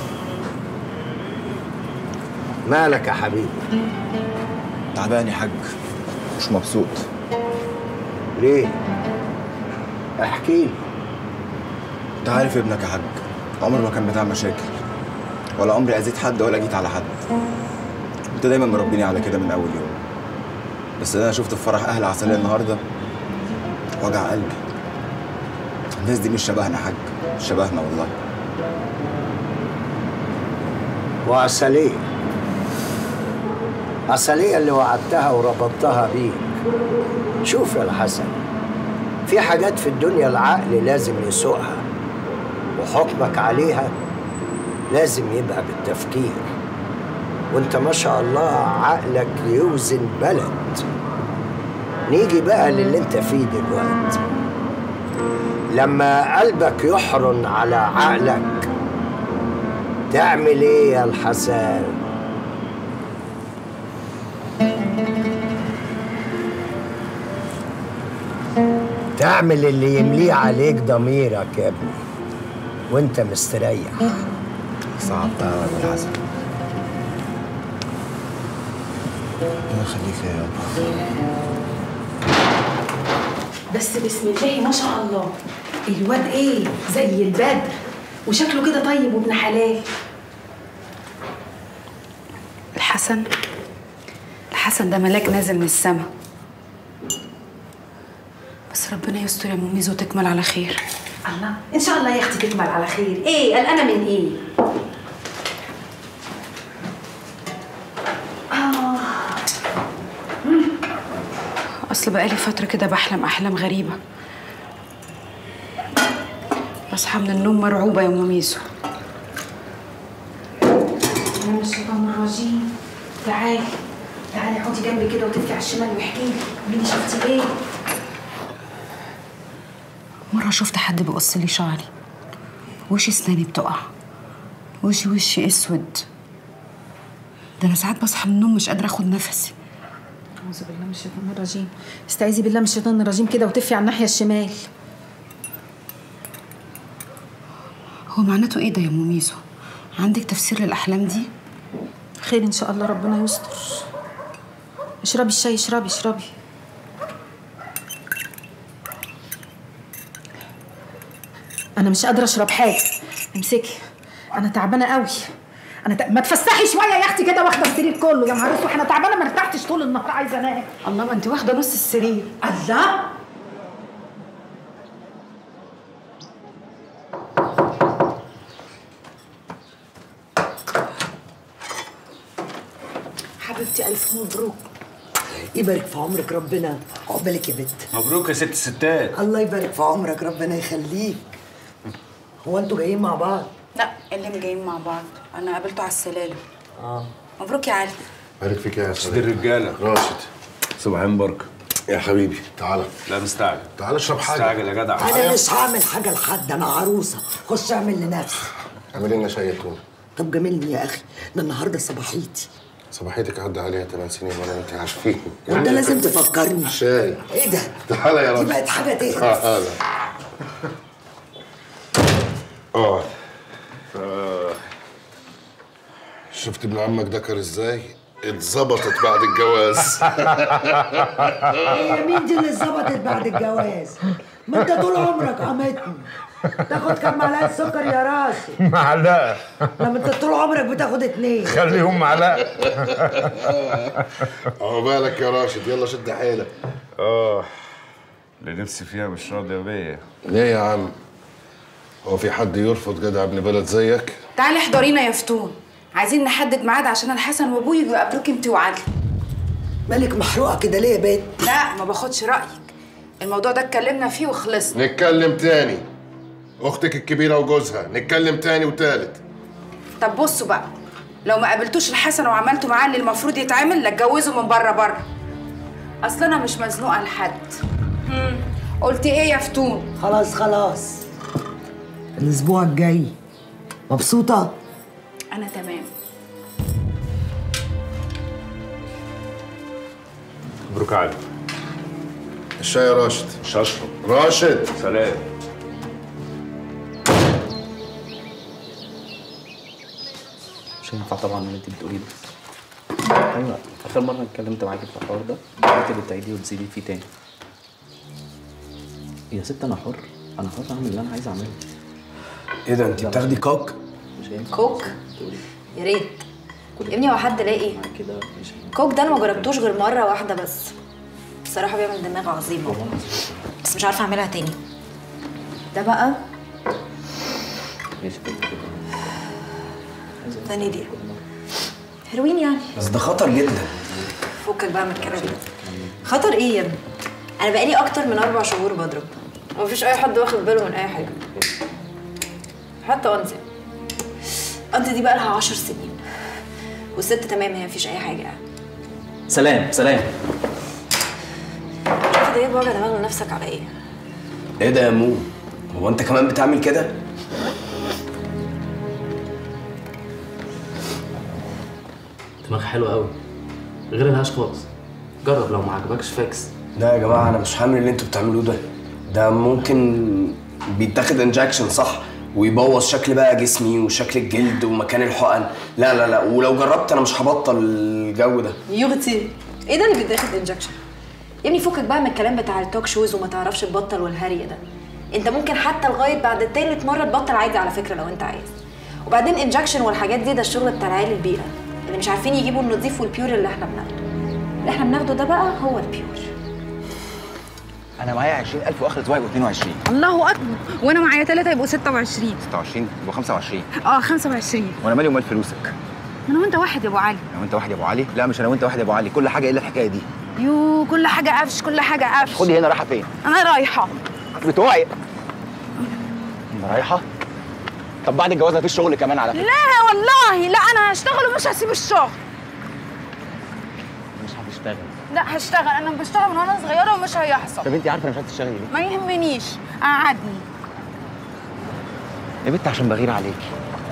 S9: مالك يا حبيبي؟
S1: تعبان يا حاج، مش مبسوط.
S9: ليه؟ احكي لي.
S1: انت عارف ابنك يا حاج عمره ما كان بتاع مشاكل، ولا عمري اذيت حد ولا جيت على حد. انت دايما مربيني على كده من اول يوم. بس انا شفت في فرح اهل عسلية النهارده وجع قلبي. الناس دي مش شبهنا يا حاج، مش شبهنا والله.
S9: وعسلية عسلية اللي وعدتها وربطتها بيك. شوف يا الحسن، في حاجات في الدنيا العقل لازم يسوقها، وحكمك عليها لازم يبقى بالتفكير. وانت ما شاء الله عقلك يوزن بلد. نيجي بقى للي انت فيه دلوقتي. لما قلبك يحرن على عقلك تعمل ايه يا الحسن؟ تعمل اللي يمليه عليك ضميرك يا ابني وانت مستريح.
S1: صعبتها يا ابو الحسن. ربنا يخليك يا يابا.
S4: بس بسم الله ما شاء الله، الواد ايه زي البدر، وشكله كده طيب وابن حلال.
S5: الحسن الحسن ده ملاك نازل من السما. بس ربنا يستر يا ام ميزو وتكمل على خير.
S4: الله ان شاء الله يا اختي تكمل على خير. ايه قلقانه من ايه؟
S5: آه. اصل بقالي فتره كده بحلم احلام غريبه، بصحى من النوم مرعوبه يا ام ميزو.
S4: انا من الشيطان الرجيم. تعالي تعالي اقعدي جنبي كده وتفي على الشمال واحكي لي، قولي لي شفتي ايه؟
S5: مرة شفت حد بيقص لي شعري، وشي اسناني بتقع، وشي وشي اسود. ده انا ساعات بصحى من النوم مش قادرة اخد نفسي.
S4: اعوذ بالله من الشيطان الرجيم. استعيذي بالله من الشيطان الرجيم كده وتفي على الناحية الشمال.
S5: هو معناته ايه ده يا ام ميزو؟ عندك تفسير للأحلام دي؟
S4: خير ان شاء الله، ربنا يستر. اشربي الشاي، اشربي اشربي. انا مش قادره اشرب حاجه. امسكي، انا تعبانه قوي.
S10: انا ت... ما تفسحي شويه يا اختي كده، واخده السرير كله يا نهار اسود، انا تعبانه ما ارتحتش طول النهار عايزه انام.
S5: الله، ما انت واخده نص السرير.
S10: الله،
S14: حبيبتي الف مبروك، يبارك في عمرك ربنا، عقبالك يا بت.
S11: مبروك يا ست الستات.
S14: الله يبارك في عمرك ربنا يخليك. هو انتوا جايين مع بعض؟
S5: لا، اللي جايين مع بعض، انا قابلته على السلالم. اه مبروك يا علي.
S2: بارك فيك يا
S11: سيد الرجاله.
S2: راشد،
S11: صباحين بركه
S2: يا حبيبي. تعالى.
S11: لا مستعجل.
S2: تعالى اشرب حاجه.
S11: مستعجل يا جدع.
S14: انا مش هعمل حاجه لحد، انا عروسه، خش اعمل لنفسي.
S2: اعملي لنا شاي يا تونه.
S14: طب جميلني يا اخي، ده النهارده صباحيتي.
S2: صباحيتك عدى عليها ثمان سنين وانا انت عارفين.
S14: وانت لازم تفكرني.
S2: شاي.
S14: ايه ده؟
S2: تعالى يا راشد.
S14: دي بقت حاجه تقرف.
S2: تعالى. اقعد. شفت ابن عمك دكر ازاي؟ اتظبطت بعد الجواز.
S14: هي مين دي اللي اتظبطت بعد الجواز؟ ما انت طول عمرك قمتني. تاخد كام معلقه سكر يا راشد؟
S6: معلقه.
S14: لما انت طول عمرك بتاخد اتنين.
S6: خليهم معلقه.
S2: عقبالك يا راشد، يلا شد حيلك.
S11: اه اللي نفسي فيها مش راضيه بيا.
S2: ليه يا عم؟ هو في حد يرفض جدع ابن بلد زيك؟
S5: تعالي احضرينا يا فتون، عايزين نحدد ميعاد عشان الحسن وابوي يجوا يقابلوك انت وعلي.
S14: مالك محروقه كده ليه يا بنت؟
S5: لا ما باخدش رايك، الموضوع ده اتكلمنا فيه وخلصنا.
S2: نتكلم تاني. اختك الكبيره وجوزها، نتكلم تاني وتالت.
S5: طب بصوا بقى، لو ما قابلتوش الحسن وعملتوا معاه اللي المفروض يتعمل، لا اتجوزوا من بره بره. اصل انا مش مزنوقه لحد. امم قلتي ايه يا فتون؟
S14: خلاص خلاص، الاسبوع الجاي. مبسوطه؟
S5: انا تمام.
S11: مبروك يا علي.
S2: الشاي يا راشد.
S11: مش هشرب.
S2: راشد
S11: سلام.
S7: مش هينفع طبعا اللي انت بتقوليه ده. ايوه، اخر مره اتكلمت معاكي في الحوار ده انت بتعيديه وتزيدي فيه تاني. يا ست انا حر، انا حر اعمل اللي انا عايز اعمله.
S13: ايه ده، انت بتاخدي كوك؟
S7: مش هينفع.
S12: كوك؟ يا ريت يا ابني، هو حد لاقي كوك ده؟ انا ما جربتوش غير مره واحده بس، بصراحه بيعمل دماغ عظيمه، بس مش عارفه اعملها تاني. ده بقى
S7: ماشي
S12: تاني دي هيروين يعني،
S13: بس ده خطر جدا.
S12: فكك بقى من الكلام ده. خطر ايه يا ابني؟ انا بقالي اكتر من اربع شهور بضرب، ومفيش اي حد واخد باله من اي حاجه، حتى انت انت دي بقى لها عشر سنين، والست تمام، هي مفيش اي حاجه يعني.
S7: سلام سلام.
S12: كده ايه بوجع دماغ لنفسك على ايه؟
S13: ايه ده يا مو؟ هو انت كمان بتعمل كده؟
S7: دماغ حلو قوي، غير الهاش خالص. جرب، لو ما عجبكش فاكس.
S13: لا يا جماعه، انا مش هعمل اللي انتوا بتعملوه ده. ده ممكن بيتاخد انجكشن صح، ويبوظ شكل بقى جسمي وشكل الجلد ومكان الحقن. لا لا لا، ولو جربت انا مش هبطل الجو ده.
S12: يغتي ايه ده اللي بيتاخد انجكشن؟ يا ابني فكك بقى من الكلام بتاع التوك شوز وما تعرفش تبطل والهري ده. انت ممكن حتى لغايه بعد تالت مره تبطل عادي على فكره لو انت عايز. وبعدين انجكشن والحاجات دي ده الشغل بتاع العيال البيئه اللي مش عارفين يجيبوا النظيف والبيور اللي احنا بناخده. اللي احنا بناخده ده بقى هو البيور.
S1: انا معايا عشرين ألف واخر اسبوع يبقوا اتنين وعشرين.
S5: الله اكبر، وانا معايا ثلاثه يبقوا ستة وعشرين.
S1: ستة وعشرين يبقوا خمسة وعشرين.
S5: اه خمسة وعشرين.
S1: وانا مالي ومال فلوسك؟
S5: انا وانت واحد يا ابو علي.
S1: انا وانت واحد يا ابو علي؟ لا مش انا وانت واحد يا ابو علي، كل حاجه الا الحكايه دي.
S5: يو كل حاجه قفش، كل حاجه قفش.
S1: خدي هنا رايحه فين؟
S5: انا رايحه.
S1: بتوعي انا رايحه؟ طب بعد الجواز مفيش شغل كمان على فكره.
S5: لا والله لا، انا هشتغل ومش هسيب الشغل.
S1: مش هتشتغل؟
S5: لا هشتغل، انا بشتغل من وانا صغيره ومش هيحصل.
S1: طب انت عارفه انا مش عايزه تشتغلي ليه؟
S5: ما يهمنيش، قعدني
S1: يا بنت عشان بغير عليكي.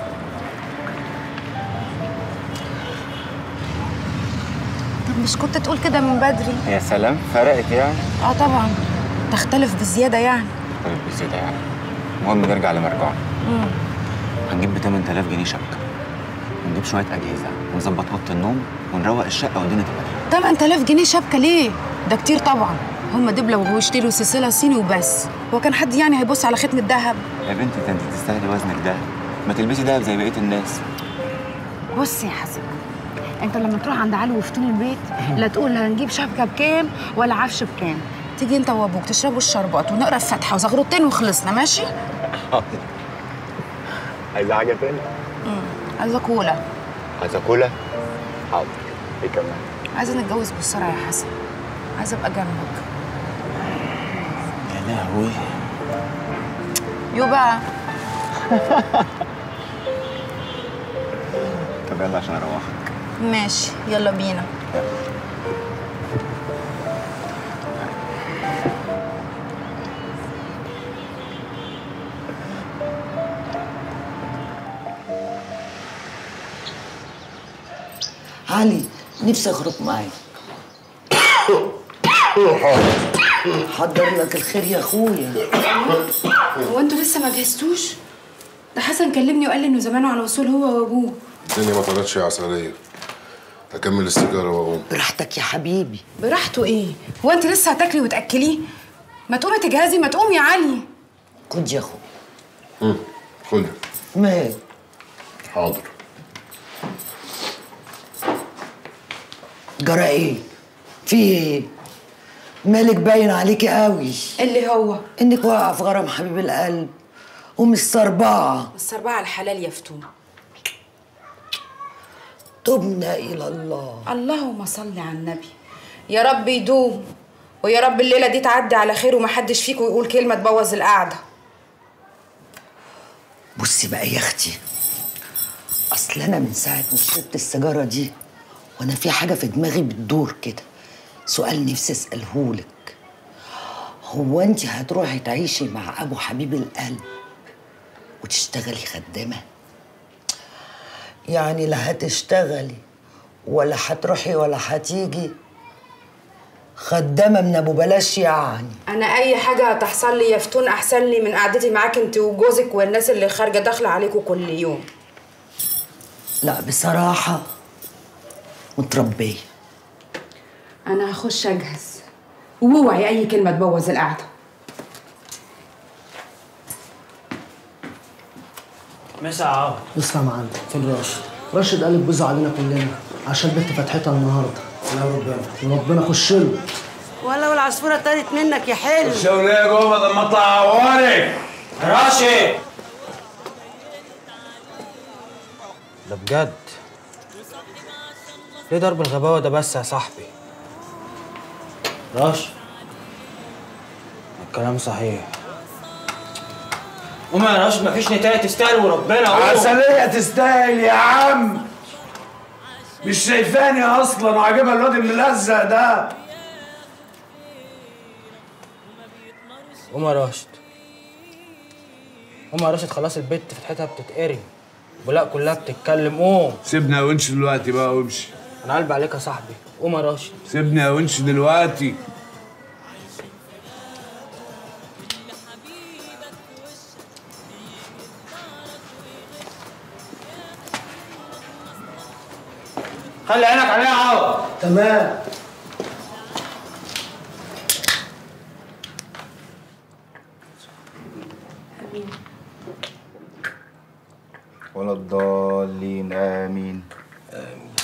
S5: طب مش كنت تقول كده من بدري؟
S1: يا سلام، فرقت يعني؟
S5: اه طبعا، تختلف بزياده يعني.
S1: طيب بزياده يعني. المهم نرجع لمرجعنا.
S5: امم
S1: هنجيب ب ثمانية آلاف جنيه شبكه، ونجيب شويه اجهزه، ونظبط اوضه النوم، ونروق الشقه والدنيا تبقى
S5: ثمانية آلاف جنيه شبكه ليه؟ ده كتير طبعا. هم دبله ويشتروا سلسله صيني وبس. هو كان حد يعني هيبص على ختم الذهب؟
S1: يا بنتي ده انت تستاهلي وزنك ده، ما تلبسي دهب زي بقيه الناس.
S5: بص يا حسن، انت لما تروح عند علي وفتون البيت لا تقول هنجيب شبكه بكام ولا عفش بكام، تيجي انت وابوك تشربوا الشربات ونقرا الفاتحه وزغروتين وخلصنا. ماشي؟
S1: حاضر. عايزة حاجة تاني؟
S5: امم عايزه كولا.
S1: عايزة كولا؟ حاضر. ايه كمان؟
S5: عايزه نتجوز بسرعه يا حسن، عايزه ابقى جنبك.
S1: يا لهوي.
S5: يو بقى.
S1: طب يلا عشان اروحك.
S5: ماشي يلا بينا.
S14: علي نفسي اخرج معاك. حضر لك الخير يا اخويا.
S5: هو انتوا لسه ما جهزتوش؟ ده حسن كلمني وقال لي انه زمانه على وصول هو وابوه.
S2: الدنيا ما طلعتش يا عسلية. هكمل السيجارة واقوم.
S14: براحتك يا حبيبي.
S5: براحته ايه؟ هو انت لسه هتاكلي وتاكليه؟ ما تقومي تجهزي، ما تقومي يا علي.
S14: خد يا اخو.
S2: امم خد.
S14: مال؟
S2: حاضر.
S14: جرى ايه؟ في ايه؟ مالك باين عليكي قوي.
S5: اللي هو
S14: انك واقعه في غرام حبيب القلب ومستربعه.
S5: مستربعه الحلال يا فتون.
S14: تبنا الى الله.
S5: اللهم صل على النبي. يا رب يدوم، ويا رب الليله دي تعدي على خير ومحدش فيكم يقول كلمه تبوظ القعده.
S14: بصي بقى يا اختي، اصل انا من ساعه ما شربت السيجاره دي وانا في حاجه في دماغي بتدور كده، سؤال نفسي اسالهولك. هو انت هتروحي تعيشي مع ابو حبيب القلب وتشتغلي خدامه؟ يعني لا هتشتغلي ولا هتروحي ولا هتيجي، خدامه من ابو بلاش يعني.
S5: انا اي حاجه هتحصل لي يا فتون احسن لي من قعدتي معاك انت وجوزك والناس اللي خارجه داخله عليكم كل يوم.
S14: لا بصراحه متربيه.
S5: انا هخش اجهز، واوعي اي كلمه تبوظ القعده.
S8: مسا عوض. بص يا معلم، فين راشد؟ راشد قال بوزه علينا كلنا عشان بنت فتحتها النهارده. لا ربنا وربنا خش له.
S14: ولو العصفوره طارت منك يا حلو.
S21: الشغليه جوه لما اطلع عوارك. راشد
S22: ده بجد؟ ليه ضرب الغباوه ده بس يا صاحبي؟ راشد الكلام صحيح. قوم يا راشد، مفيش نتايه تستاهل وربنا.
S21: عسلية تستاهل يا عم. مش شايفاني اصلا وعاجبها الواد الملزق ده.
S22: قوم يا راشد، قوم يا راشد، خلاص البت فتحتها بتتقري ولا كلها بتتكلم. قوم.
S11: سيبنا يا ونش دلوقتي بقى وامشي.
S22: انا قلبي عليك يا صاحبي. قوم يا راشد.
S11: سيبني يا ونش دلوقتي.
S22: خلي عينك عليها يا عوض.
S8: تمام.
S1: امين. ولا الضالين. امين.
S9: امين.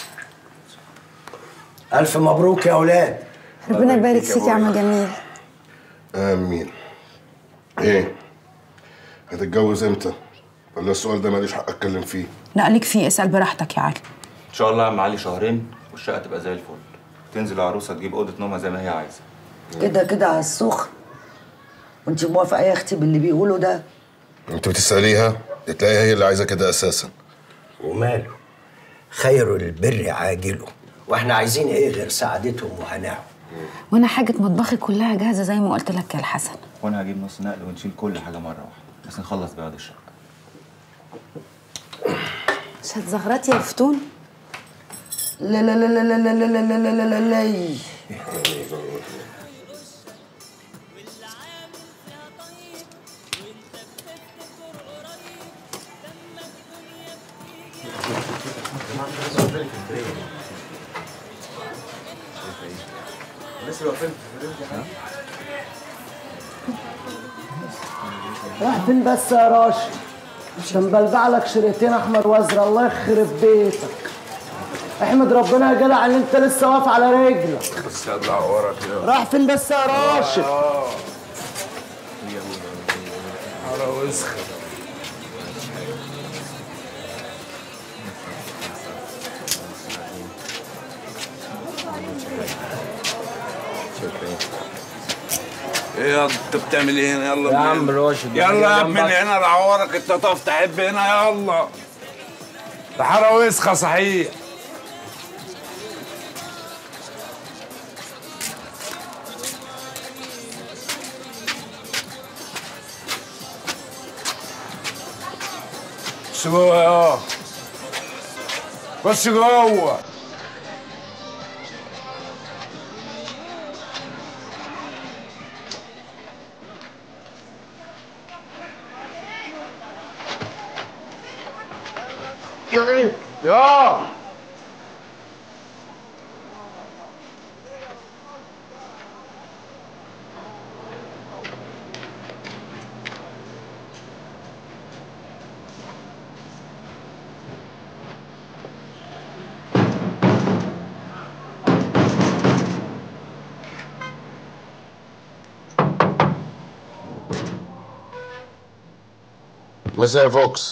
S9: الف مبروك يا اولاد.
S23: ربنا يبارك فيك يا عم جميل.
S2: امين. ايه هتتجوز امتى؟ ولا السؤال ده ماليش حق اتكلم فيه؟
S5: لا ليك فيه، اسال براحتك يا علي.
S1: ان شاء الله يا عم علي شهرين والشقه تبقى زي الفل. تنزل العروسه تجيب اوضه نومها زي ما هي عايزه.
S14: كده كده على السخن. وانت موافقه يا اختي باللي بيقولوا ده؟
S2: انت بتساليها تلاقيها هي اللي عايزه كده اساسا.
S9: وماله، خير البر عاجله، واحنا عايزين ايه غير سعادتهم وهناهم.
S5: وانا حاجه مطبخي كلها جاهزه زي ما قلت لك يا الحسن.
S1: وانا هجيب نص نقل ونشيل كل حاجه مره واحده، بس نخلص بياض الشقه.
S5: مش هتزغرطي يا فتون؟
S14: لا لا لا لا لا لا لا لا لا لا لا. راح فين بس يا راشد؟
S8: عشان بلبع لك شريطين احمر وازرق الله يخرب بيتك. احمد ربنا يا جدع ان انت لسه واقف على رجلك.
S11: بس اطلع وراك يا
S8: راح فين بس يا راشد؟
S11: على وسخ. ايه يا انت بتعمل ايه هنا؟ يلا
S22: يا عم راشد
S11: يلا يا ابني هنا العوارك، انت تقف تحب هنا يلا. ده حاره وسخه صحيح. خش جوه يا خش جوه.
S21: يا
S11: يا
S2: مساء فوكس.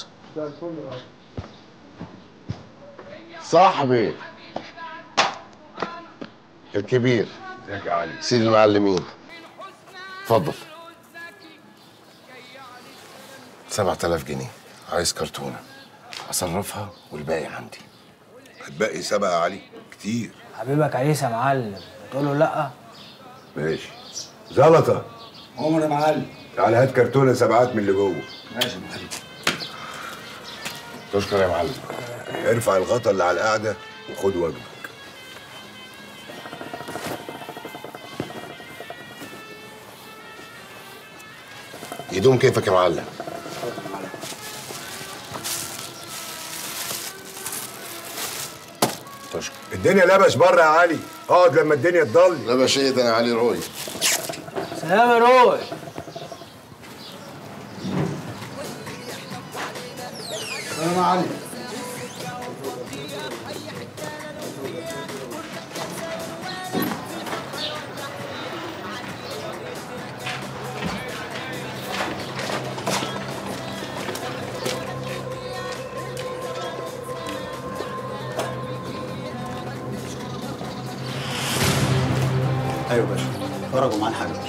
S2: صاحبي الكبير
S11: ازيك يا علي؟
S2: سيد المعلمين، اتفضل. سبعة آلاف جنيه، عايز كرتونة أصرفها والباقي عندي.
S3: هتبقي سبعة يا علي؟ كتير.
S22: حبيبك عيسى يا معلم، تقول له لا؟
S3: ماشي. زلطة
S21: عمر يا معلم.
S3: تعالى هات كرتونة سبعات من اللي جوه.
S21: ماشي يا معلم.
S2: تشكر يا معلم.
S3: ارفع الغطا اللي على القعدة وخد واجبك.
S2: يدوم كيفك يا معلم.
S3: تشكر. الدنيا لبش بره يا علي، اقعد لما الدنيا تضل.
S2: لبش ايه ده يا علي روي؟
S22: سلام يا روي.
S21: سلام يا علي.
S15: ايوه يا باشا، خرجوا معانا حاجه.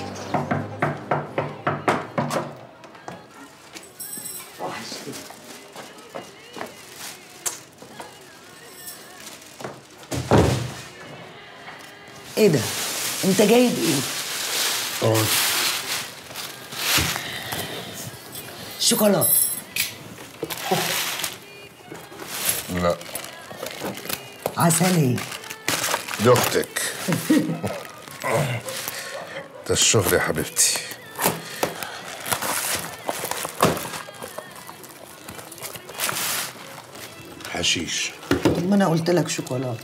S14: ايه ده؟ انت جايب ايه؟
S2: اقعد.
S14: شوكولاته.
S2: لا.
S14: عسلية.
S2: دي اختك. ده الشغل يا حبيبتي. حشيش.
S14: طب ما انا قلت لك شوكولاته.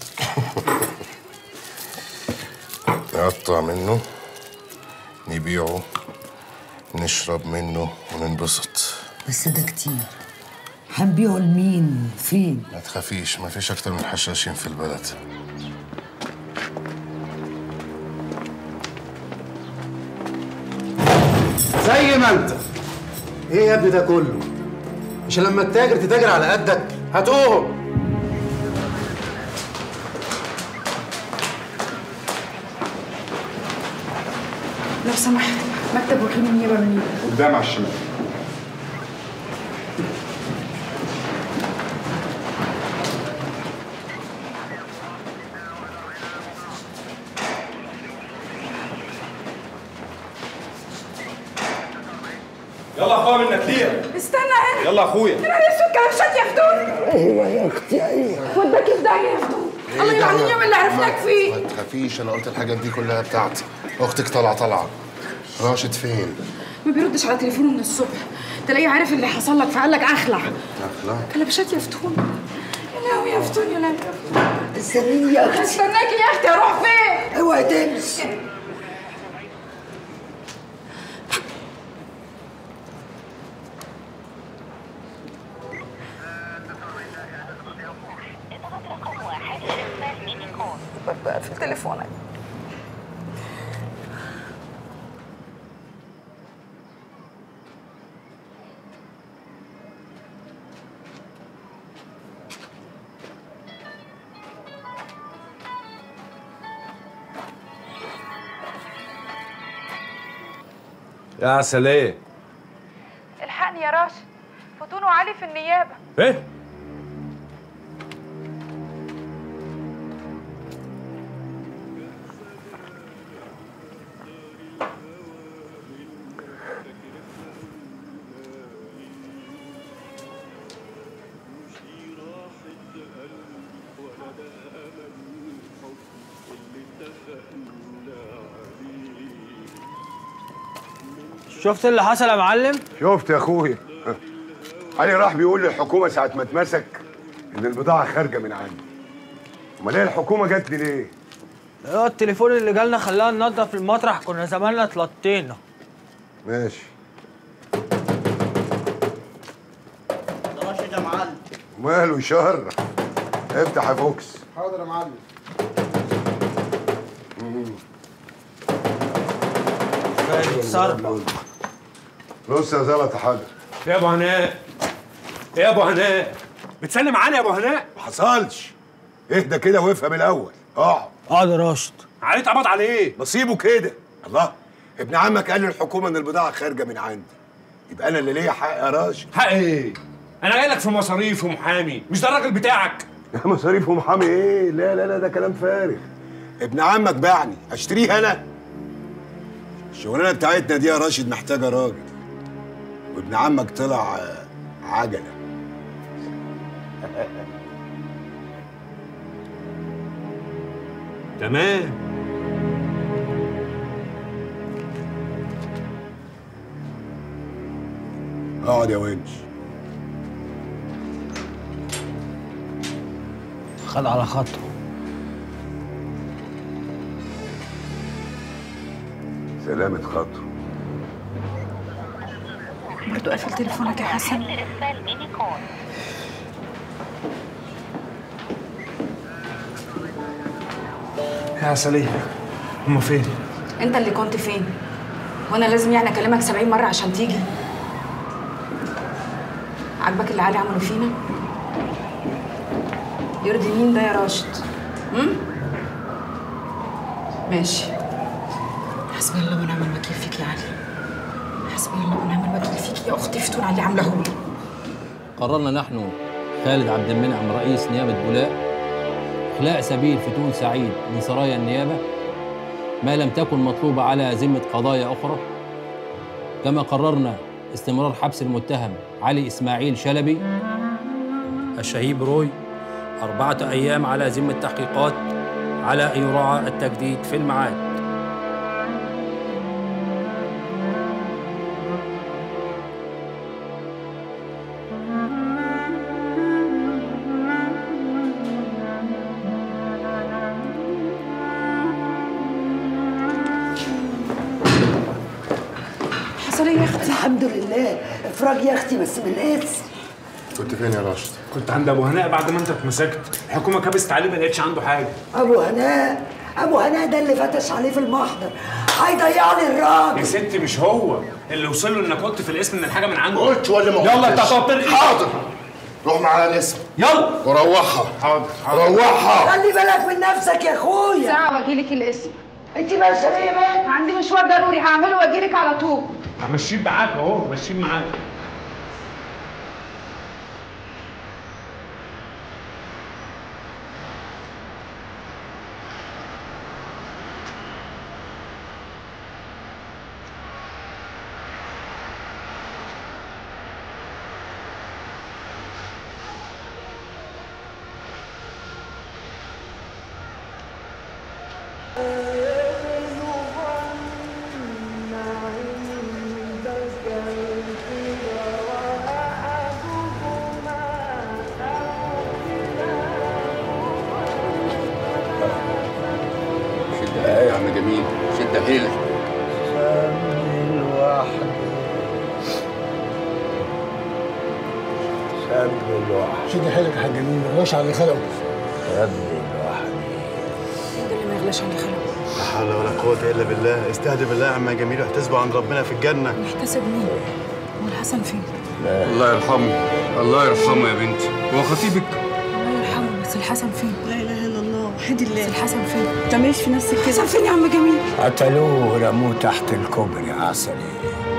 S2: نقطع منه، نبيعه، نشرب منه وننبسط.
S14: بس ده كتير. هنبيعه لمين؟ فين؟
S2: ما تخافيش، ما فيش اكتر من حشاشين في البلد.
S16: زي ما انت. ايه يا ابني ده كله؟ مش لما تتاجر تتاجر على قدك؟ هتقوم.
S4: لو سمحت مكتب وكيل النيابه منين؟
S3: قدام على الشمال.
S18: يلا اخويا منك ليه؟
S4: استنى هنا.
S18: يلا اخويا.
S4: انا لسه كلبشات يا فتون.
S2: ايوه يا اختي ايوه.
S4: وداك في داهيه يا فتون. الله يلعن اليوم اللي عرفناك فيه.
S2: ما تخافيش، انا قلت الحاجات دي كلها بتاعتي. اختك طالعه طالعه. راشد فين؟
S4: ما بيردش على تليفونه من الصبح، تلاقيه عارف اللي حصل لك فقال لك اخلع.
S2: اخلع؟
S4: كلبشات يا فتون. يا لهوي يا فتون يا لهوي يا فتون.
S14: استنيني يا اختي.
S4: استناكي يا اختي، اروح فين؟
S14: اوعي تمشي.
S5: اقفل تليفونك.
S3: يا عسلية،
S5: الحقني يا راشد، فتون وعلي في النيابة.
S3: ايه؟
S22: شفت اللي حصل يا معلم؟
S3: شفت يا اخويا. علي راح بيقول للحكومه ساعه ما اتمسك ان البضاعه خارجه من عندي. امال ايه الحكومه جت لي ليه؟
S22: ايه التليفون اللي جالنا خلانا ننضف المطرح، كنا زماننا اتلطينا.
S3: ماشي.
S22: راشد يا معلم.
S3: وماله يشهر؟ افتح يا فوكس.
S22: حاضر يا معلم.
S3: صرف. بص يا زلطه حاضر.
S17: يا ابو هناء، يا ابو هناء، بتسلم علي يا ابو هناء؟
S3: ما حصلش. اهدى كده وافهم الاول. اقعد.
S22: اقعد يا راشد.
S3: علي اتقبض عليه. نصيبه كده. الله، ابن عمك قال للحكومه ان البضاعه خارجه من عندي. يبقى انا اللي ليا حق يا راشد.
S17: حق ايه؟ انا جاي لك في مصاريف ومحامي، مش ده الراجل بتاعك؟
S3: مصاريف ومحامي ايه؟ لا لا لا، ده كلام فارغ. ابن عمك باعني، اشتريه انا؟ الشغلانه بتاعتنا دي يا راشد محتاجه راجل. وابن عمك طلع عجله.
S17: تمام.
S3: اقعد يا ونش.
S22: خد على خطوه.
S3: سلامة خاطره.
S5: برضه قافل تليفونك يا حسن؟
S17: يا عسلية، هما فين؟
S5: انت اللي كنت فين؟ وانا لازم يعني اكلمك سبعين مرة عشان تيجي؟ عاجبك اللي علي عمله فينا؟ يرضي مين ده يا راشد؟ امم؟ ماشي. حسبي الله ونعم الوكيل فيك يا علي. حسبي الله ونعم الوكيل فيك يا اختي فتون على اللي عاملاه لي.
S19: قررنا نحن خالد عبد المنعم رئيس نيابة بولاق إخلاء سبيل فتون سعيد من سرايا النيابة ما لم تكن مطلوبة على ذمة قضايا أخرى، كما قررنا استمرار حبس المتهم علي إسماعيل شلبي الشهيب روي أربعة أيام على ذمة تحقيقات على أن يراعى التجديد في الميعاد.
S14: حصل يا اختي؟ الحمد لله. افراج يا اختي بس من الاسم.
S2: كنت فين يا راشد؟
S17: كنت عند ابو هناء بعد ما انت اتمسكت، الحكومه كبست عليه ما لقيتش عنده حاجه.
S14: ابو هناء، ابو هناء ده اللي فتش عليه في المحضر، هيضيع لي الراجل.
S17: يا ستي مش هو اللي وصل له انك قلت في الاسم ان الحاجه من عنده.
S2: قلت ولا ما قلتش؟
S17: يلا انت هتقعد.
S2: حاضر. روح معايا الاسم.
S17: يلا.
S2: وروحها.
S17: حاضر.
S2: روحها.
S14: خلي بالك من نفسك يا اخويا.
S4: ساعة واجيلك الاسم.
S14: انت ماشيه ليه بقى؟
S4: عندي مشوار ضروري هعمله واجيلك على طول.
S17: ماشيين معاك اهو، ماشيين معاك.
S11: حيلك.
S9: سابني لوحدي سابني لوحدي
S16: شد حيلك يا حاج جميل، ما على اللي خلقه.
S9: سابني لوحدي.
S5: انت اللي تغلاش علي خلق.
S16: لا حول ولا قوة إلا بالله، استهدي بالله يا عم جميل واحتسبوا عند ربنا في الجنة.
S5: محتسب مين؟ هو الحسن فين؟
S18: الله يرحمه، الله يرحمه يا بنتي، هو خطيبك؟
S5: الله يرحمه، بس الحسن فين؟
S6: لا اله الا الله، وحيد الله.
S5: بس الحسن فين؟
S6: ما تعمليش في نفسك كده.
S5: الحسن فين يا عم جميل؟
S9: قتلوه ورموه تحت الكوبري يا عسلية.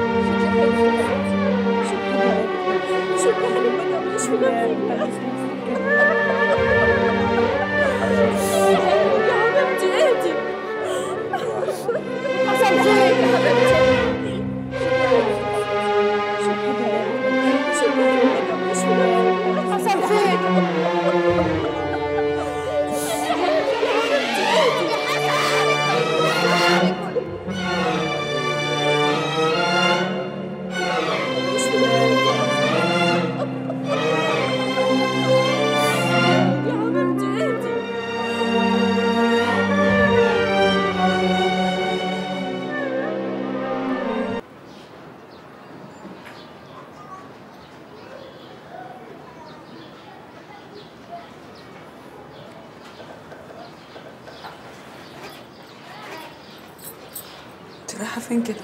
S6: انت رايحه فين كده؟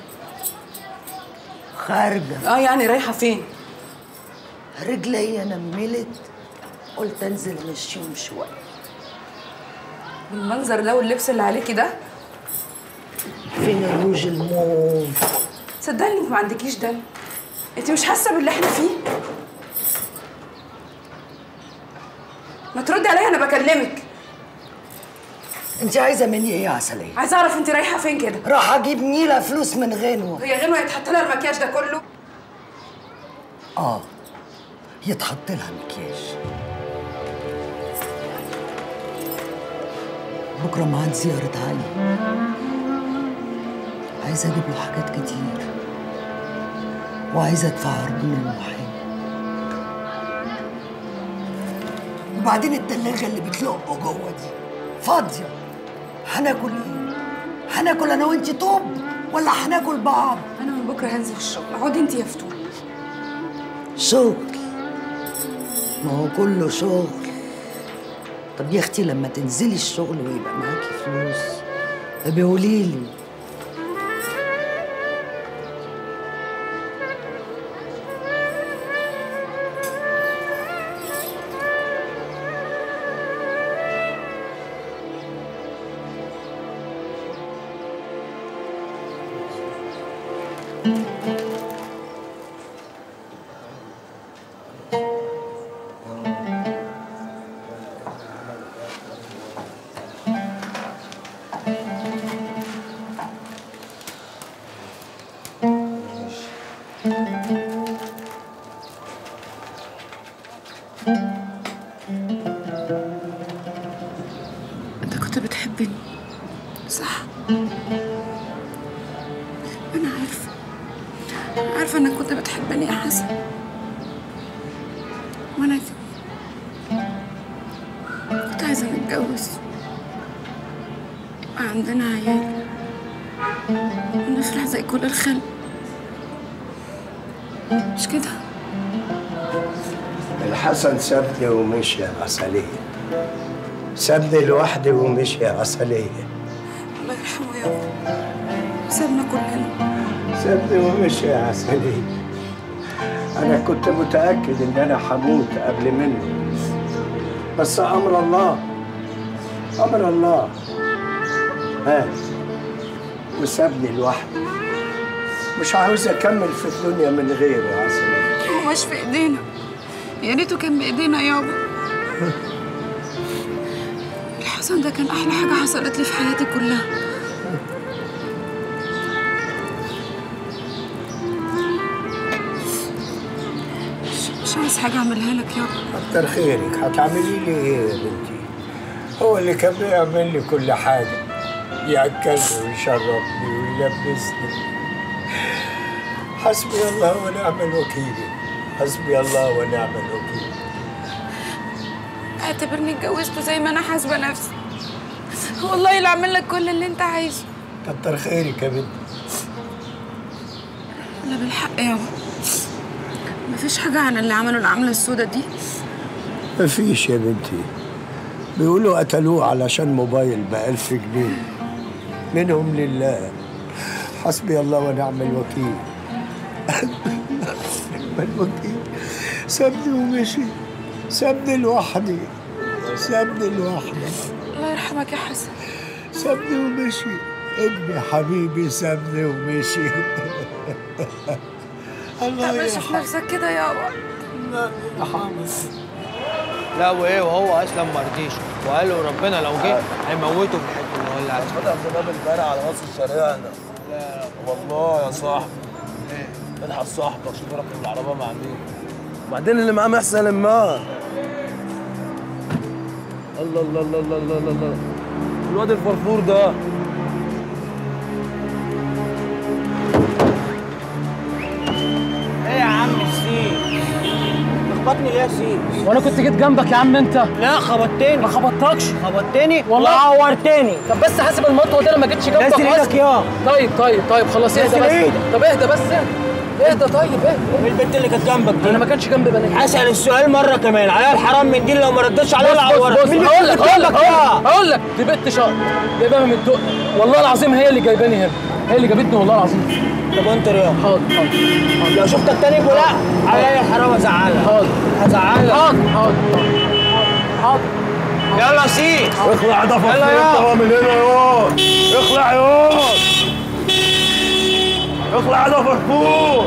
S14: خارجة.
S6: اه يعني رايحه فين؟
S14: رجلي نملت، قلت انزل امشيهم شويه.
S6: بالمنظر ده واللبس اللي عليكي ده؟
S14: فين الروج الموف؟
S6: صدقني انت ما عندكيش دم. انت مش حاسه باللي احنا فيه؟ ما تردي عليا، انا بكلمك.
S14: انت عايزه مني ايه يا عسليه؟
S6: عايزه اعرف انت رايحه فين كده؟
S14: راح اجيب نيله فلوس من غنوه.
S6: هي غنوه يتحط لها المكياج ده كله؟
S14: اه يتحط لها مكياج. بكره معاد زياره علي، عايزه اجيب له حاجات كتير وعايزه ادفع عرضون المحامي. وبعدين التلاجه اللي بتلق جوه دي فاضيه. هناكل ايه؟ هناكل انا وانتي طوب ولا هناكل بعض؟
S6: انا من بكره هنزل الشغل، اقعدي انتي يا فتون.
S14: شغل؟ ما هو كله شغل. طب يا اختي لما تنزلي الشغل ويبقى معاكي فلوس ابقي قوليلي.
S5: انت كنت بتحبني صح؟ انا عارفه عارفه انك كنت بتحبني يا حسن، وانا كنت عايزه نتجوز يبقى عندنا عيال ونفرح زي كل الخلق، مش كده؟
S9: الحسن سابني ومشي يا عسلية، سابني لوحدي ومشي يا عسلية.
S5: الله يرحمه يا رب، سابنا كلنا.
S9: سابني ومشي يا عسلية. أنا كنت متأكد إن أنا هموت قبل منه، بس أمر الله أمر الله ها، وسابني لوحدي. مش عاوز أكمل في الدنيا من غيره يا عسلية.
S5: هو مش في إيدينا، يا ريته كان بإيدينا يابا. الحسن ده كان أحلى حاجة حصلت لي في حياتي كلها. مش, مش عايز حاجة أعملها لك يابا.
S9: كتر خيرك، هتعملي لي إيه يا بنتي؟ هو اللي كان بيعمل لي كل حاجة، يأكلني ويشربني ويلبسني. حسبي الله ونعم الوكيل، حسبي الله ونعم الوكيل.
S5: اعتبرني اتجوزته زي ما أنا حاسبة نفسي، والله اللي أعمل لك كل اللي أنت عايزه.
S9: كتر خيرك يا بنتي.
S5: لا بالحق يابا، مفيش حاجة عن اللي عملوا العملة السوداء دي.
S9: مفيش يا بنتي، بيقولوا قتلوه علشان موبايل بألف جنيه. منهم لله. حسبي الله ونعم الوكيل. نعم الوكيل. سابني ومشي. سابني لوحدي. سابني لوحدي.
S6: الله يرحمك يا حسن.
S9: سابني ومشي. ابني حبيبي سابني ومشي. الله
S6: ماشي في نفسك كده يابا.
S9: الله يرحمك.
S22: لا وايه وهو اصلا ما رضيش وقال له ربنا لو جه هيموته في الحته اللي ولع
S7: فتح باب البارع على راس الشارع ده. لا والله يا صاحبي. ايه؟ الحق صاحبك شوف راكب العربيه مع مين. وبعدين اللي معاه محسن ما الله الله الله الله الله الله الواد الفرفور ده.
S22: ايه يا عم السيس؟ خبطني ليه يا سيس؟
S8: وانا كنت جيت جنبك يا عم انت.
S22: لا خبطتني.
S8: ما خبطتكش.
S22: خبطتني
S8: والله
S22: عورتني.
S8: طب بس حاسب المطوه دي انا ما جيتش جنبك
S22: نزل ايدك يا.
S8: طيب طيب طيب خلاص اهدى بس.
S22: ايدك.
S8: طب اهدى بس اهدى طيب اهدى.
S22: ايه البنت اللي كانت جنبك دي؟
S8: انا ما كانش جنبي بنات.
S22: هسأل السؤال مره كمان عليا الحرام من دي لو ما ردتش عليا العورة.
S8: بص بص هقول لك هقول لك هقول لك دي بنت شاطر جايباها من الدق. والله العظيم هي اللي جايباني هنا. هي اللي جابتني والله العظيم.
S22: طب انت رياض.
S8: حاضر حاضر.
S22: لو شفتك تاني بولا عليا الحرام هزعلك.
S8: حاضر
S22: هزعلك.
S8: حاضر حاضر حاضر.
S22: يلا سيس.
S7: اخلع ده
S22: يلا يا
S7: من هنا يا اخلع يا اخلع ده فرفور.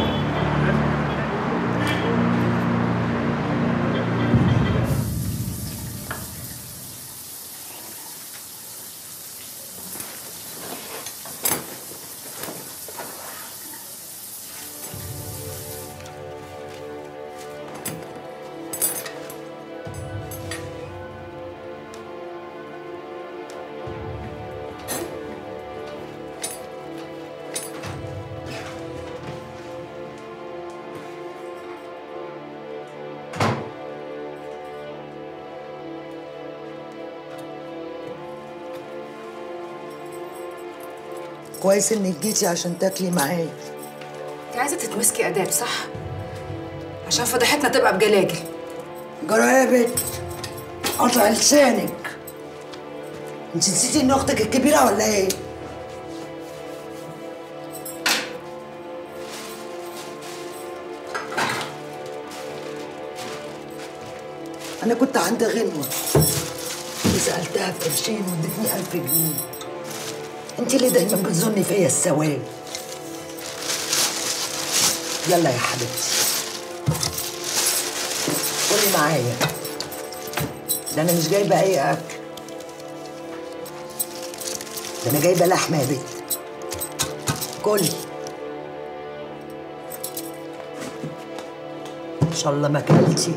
S14: كويس انك جيتي عشان تاكلي معايا.
S6: انت عايزه تتمسكي اداب صح؟ عشان فضيحتنا تبقى بجلاجل.
S14: جرى يا بنت قطع لسانك. انت نسيتي ان اختك الكبيره ولا ايه؟ انا كنت عند غنوه وسالتها في قرشين وادتني ألف جنيه. انت اللي دايما بتظني فيا السواد. يلا يا حبيبتي قولي معايا. ده انا مش جايبه اي اكل. ده انا جايبه لحمه يا بنت. كلي ان شاء الله ما اكلتي.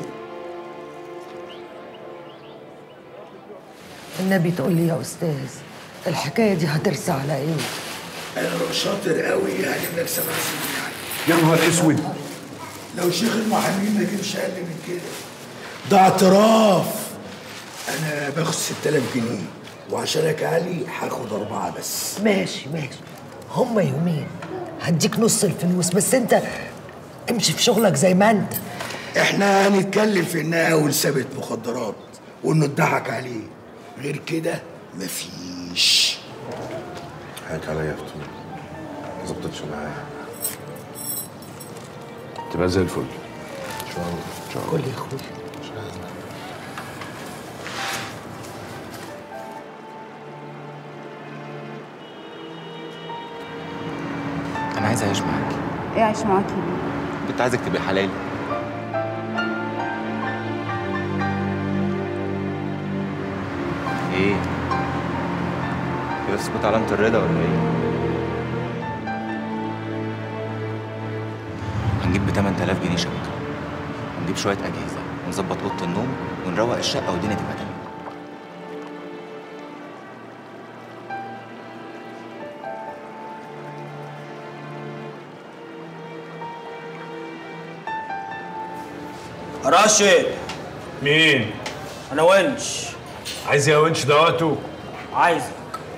S14: النبي تقول لي يا استاذ الحكايه دي هترسى على ايه؟
S10: انا شاطر قوي يعني انك سبع سنين يعني.
S7: يا نهار اسود.
S10: لو شيخ المحامين ما يجيبش اقل من كده. ده اعتراف. انا باخد ستة آلاف جنيه وعشانك علي هاخد اربعه بس.
S14: ماشي ماشي هما يومين هديك نص الفلوس بس انت امشي في شغلك زي ما انت.
S10: احنا هنتكلم في انها اول سابت مخدرات وانه اتضحك عليه. غير كده مفيش.
S2: حقك عليا يا فتون. ما ظبطتش معايا.
S11: تبقى زي الفل.
S2: ان شاء الله ان شاء الله.
S14: كل يا اخويا.
S2: ان شاء الله.
S1: انا عايز اعيش معاكي.
S5: ايه اعيش معاكي؟
S1: كنت عايزك تبقي حلالي. ايه؟ بس كنت علامة الرضا ولا ايه؟ هنجيب ب تمن تلاف جنيه شبكة ونجيب شوية أجهزة ونظبط أوضة النوم ونروق الشقة والدنيا تبقى تمام.
S22: راشد.
S18: مين؟
S22: انا ونش.
S18: عايز يا ونش ده وقته؟
S22: عايزك.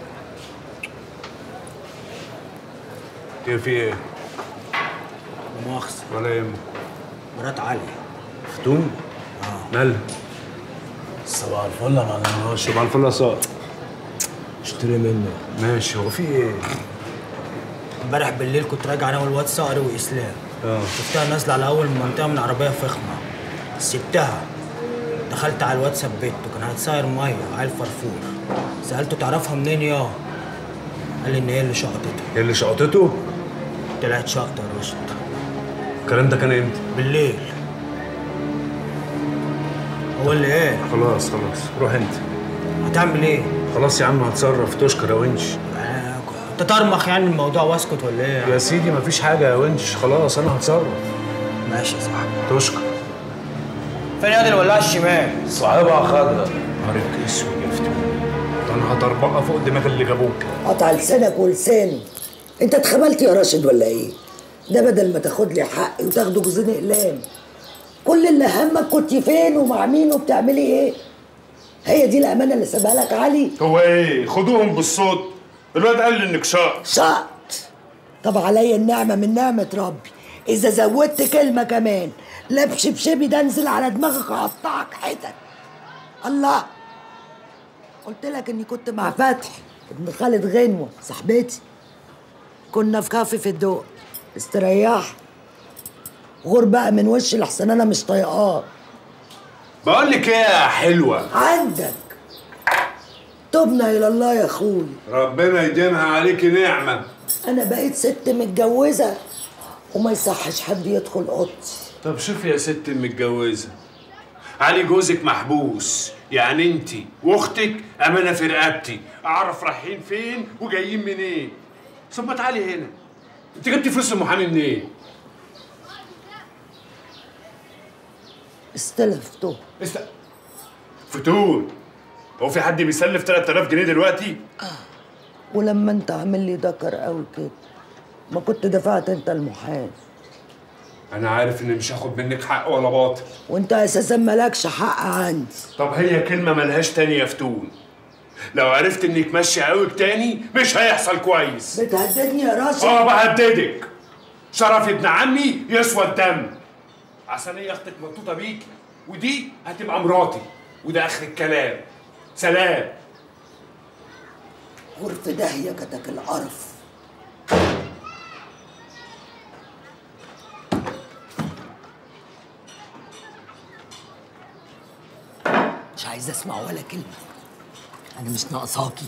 S18: ايه في ايه؟
S22: مؤاخذة.
S18: ولا يهمك.
S22: مرات علي.
S18: فتون؟
S22: اه
S18: مالها؟
S22: صباح الفل يا معلم راشد.
S7: صباح الفل يا صاحبي.
S22: اشتري منه.
S7: ماشي، هو في ايه؟
S22: امبارح بالليل كنت راجع انا والواد صقر واسلام.
S7: اه
S22: شفتها نازله على اول منطقه من عربيه فخمه. سبتها. دخلت على الواد ثبته، كان هيتصاير ميه عيل فرفور. سالته تعرفها منين يا؟ قال لي ان هي اللي شقطته.
S7: هي اللي شقطته؟
S22: طلعت شقطه يا رشد.
S7: الكلام ده كان امتى؟
S22: بالليل. هو اللي ايه؟
S7: خلاص خلاص روح انت.
S22: هتعمل ايه؟
S7: خلاص يا عم هتصرف، تشكر يا ونش.
S22: انت ترمخ يعني الموضوع واسكت ولا ايه؟
S7: يا سيدي مفيش حاجه يا ونش، خلاص انا هتصرف.
S22: ماشي يا صاحبي.
S7: تشكر.
S22: فين ياد الولاعه الشمال؟
S7: صاحبها خضرا. نهارك اسود يا فتون، ده انا هطربقها فوق دماغ اللي جابوك.
S14: قطع لسانك ولساني. انت اتخبلت يا راشد ولا ايه؟ ده بدل ما تاخد لي حقي وتاخده جوزين اقلام. كل اللي همك كنت فين ومع مين وبتعملي ايه؟ هي دي الامانه اللي سابها لك علي؟
S12: هو ايه؟ خدوهم بالصوت. الواد قال لي انك شقط.
S14: شقط؟ طب عليا النعمه من نعمه ربي، اذا زودت كلمه كمان لا بشبشبي ده انزل على دماغك اقطعك حتت. الله، قلت لك اني كنت مع فتحي ابن خالد غنوه صاحبتي، كنا في كافي في الدق. استريح غور بقى من وشي لحسن انا مش طايقاه.
S12: بقول لك ايه يا حلوه؟
S14: عندك تبنا الى الله يا اخوي.
S12: ربنا يديمها عليكي نعمه.
S14: انا بقيت ست متجوزه وما يصحش حد يدخل اوضتي.
S12: طب شوفي يا ست المتجوزه، علي جوزك محبوس، يعني انت واختك امانه في رقبتي، اعرف رايحين فين وجايين منين. ثم تعالي هنا، انت جبتي فلوس المحامي منين؟
S14: استلفته.
S12: است... فتون، هو في حد بيسلف تلات آلاف جنيه دلوقتي؟
S14: آه. ولما انت عامل لي دكر قوي كده ما كنت دفعت انت المحامي.
S12: انا عارف اني مش هاخد منك حق ولا باطل،
S14: وانت اساسا مالكش حق عندي.
S12: طب هي كلمه ملهاش تاني يا فتون، لو عرفت انك ماشيه قوي تاني مش هيحصل كويس.
S14: بتهددني يا راشد؟
S12: اه بهددك. شرف ابن عمي يسوى الدم. عشان هي اختك مبطوطه بيكي، ودي هتبقى مراتي، وده اخر الكلام. سلام.
S14: غرف داهيه كتك القرف. مش عايزه اسمع ولا كلمه، انا مش ناقصاكي.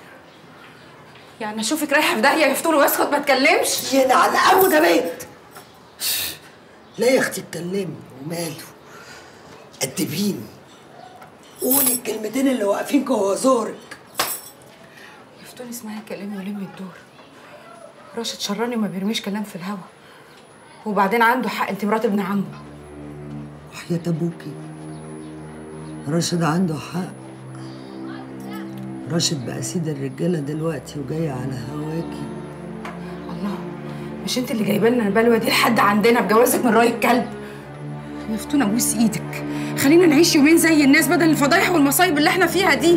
S5: يعني اشوفك رايحه في داهيه يفتون واسكت ما اتكلمش؟
S14: ينعل ابو ده بيت. لا يا اختي اتكلمي، وماله؟ قدبيني، قولي الكلمتين اللي واقفين جوه زورك.
S5: يفتون اسمعي كلامي ولمي الدور. راشد شراني وما بيرميش كلام في الهوا، وبعدين عنده حق، انت مرات ابن عمه.
S14: وحياة ابوكي راشد عنده حق. راشد بقى سيد الرجاله دلوقتي وجاي على هواكي.
S5: الله، مش انت اللي جايبه لنا البلوه دي لحد عندنا بجوازك من راي الكلب؟ يفتون ابوس ايدك، خلينا نعيش يومين زي الناس بدل الفضايح والمصايب اللي احنا فيها دي.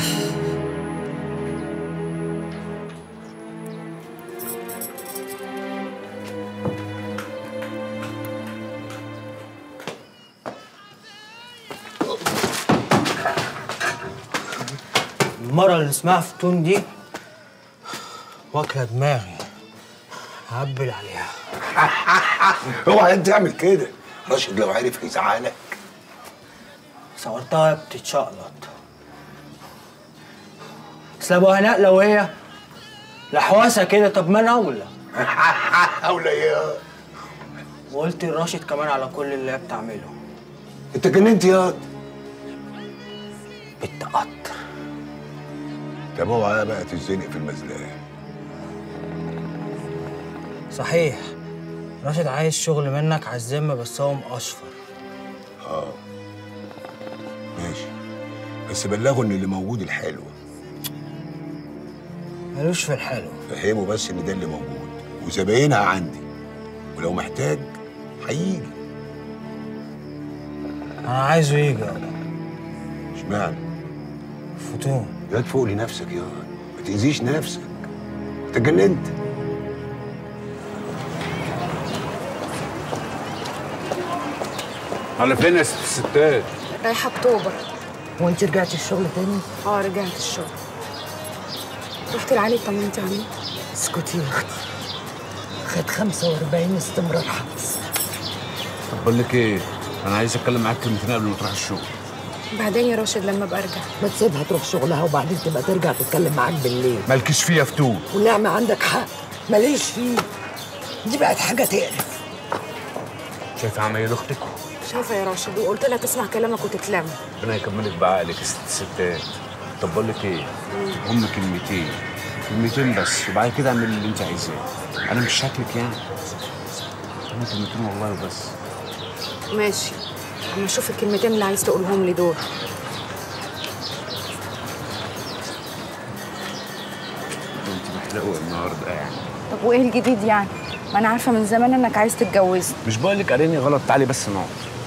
S22: المرة اللي اسمها فتون دي واكلة دماغي، هقبل عليها.
S3: اوعى انت تعمل كده، راشد لو عرف هيزعلك.
S22: صورتها بتتشقلط. بس ابو هناء لو هي لحواسه كده، طب ما انا اولى.
S3: اولى ايه؟
S22: وقلت لراشد كمان على كل اللي هي بتعمله.
S3: انت جننت ياض.
S22: بنت قطر.
S3: طب اوعى بقى تتزنق في المزلايه.
S22: صحيح راشد عايز شغل منك على الذمه، بس هو مقشفر.
S3: اه ماشي، بس بلغه ان اللي موجود الحلو.
S22: ملوش في الحلو.
S3: فهمه بس ان ده اللي موجود وزباينها عندي، ولو محتاج هيجي.
S22: انا عايزه يجي يابا.
S3: اشمعنى؟
S22: فتون.
S3: يا تفوق لنفسك يا ما تأذيش نفسك، انت اتجننت.
S11: على فين يا ست الستات؟
S5: رايحه اكتوبر.
S14: هو انت رجعتي الشغل تاني؟
S5: اه رجعت الشغل. رحت لعلي طمنتي عليه.
S14: اسكتي يا اختي، خد خمسة وأربعين استمرار حبس.
S11: طب بقول لك ايه، انا عايز اتكلم معاك كلمتين قبل ما تروح الشغل.
S5: بعدين يا راشد لما ابقى ارجع.
S14: ما تسيبها تروح شغلها وبعدين تبقى ترجع تتكلم معاك بالليل.
S11: مالكيش فيها فتون.
S14: والنعمة عندك حق، ماليش فيه. دي بقت حاجة تقرف.
S11: شايفه عمايل اختك؟
S5: شايفه يا راشد، وقلت لها تسمع كلامك وتتلم.
S11: ربنا يكملك بعقلك يا ست الستات. طب بقول لك ايه، هم كلمتين كلمتين بس وبعد كده اعمل اللي انت عايزاه. انا مش شكلك يعني. هم كلمتين والله وبس.
S5: ماشي، اما اشوف الكلمتين اللي عايز تقولهم لي دول.
S11: انت محلقه النهارده يعني.
S5: طب وايه الجديد يعني؟ ما انا عارفه من زمان انك عايز تتجوزني.
S11: مش بقول لك قاريني غلط، تعالي بس نقعد.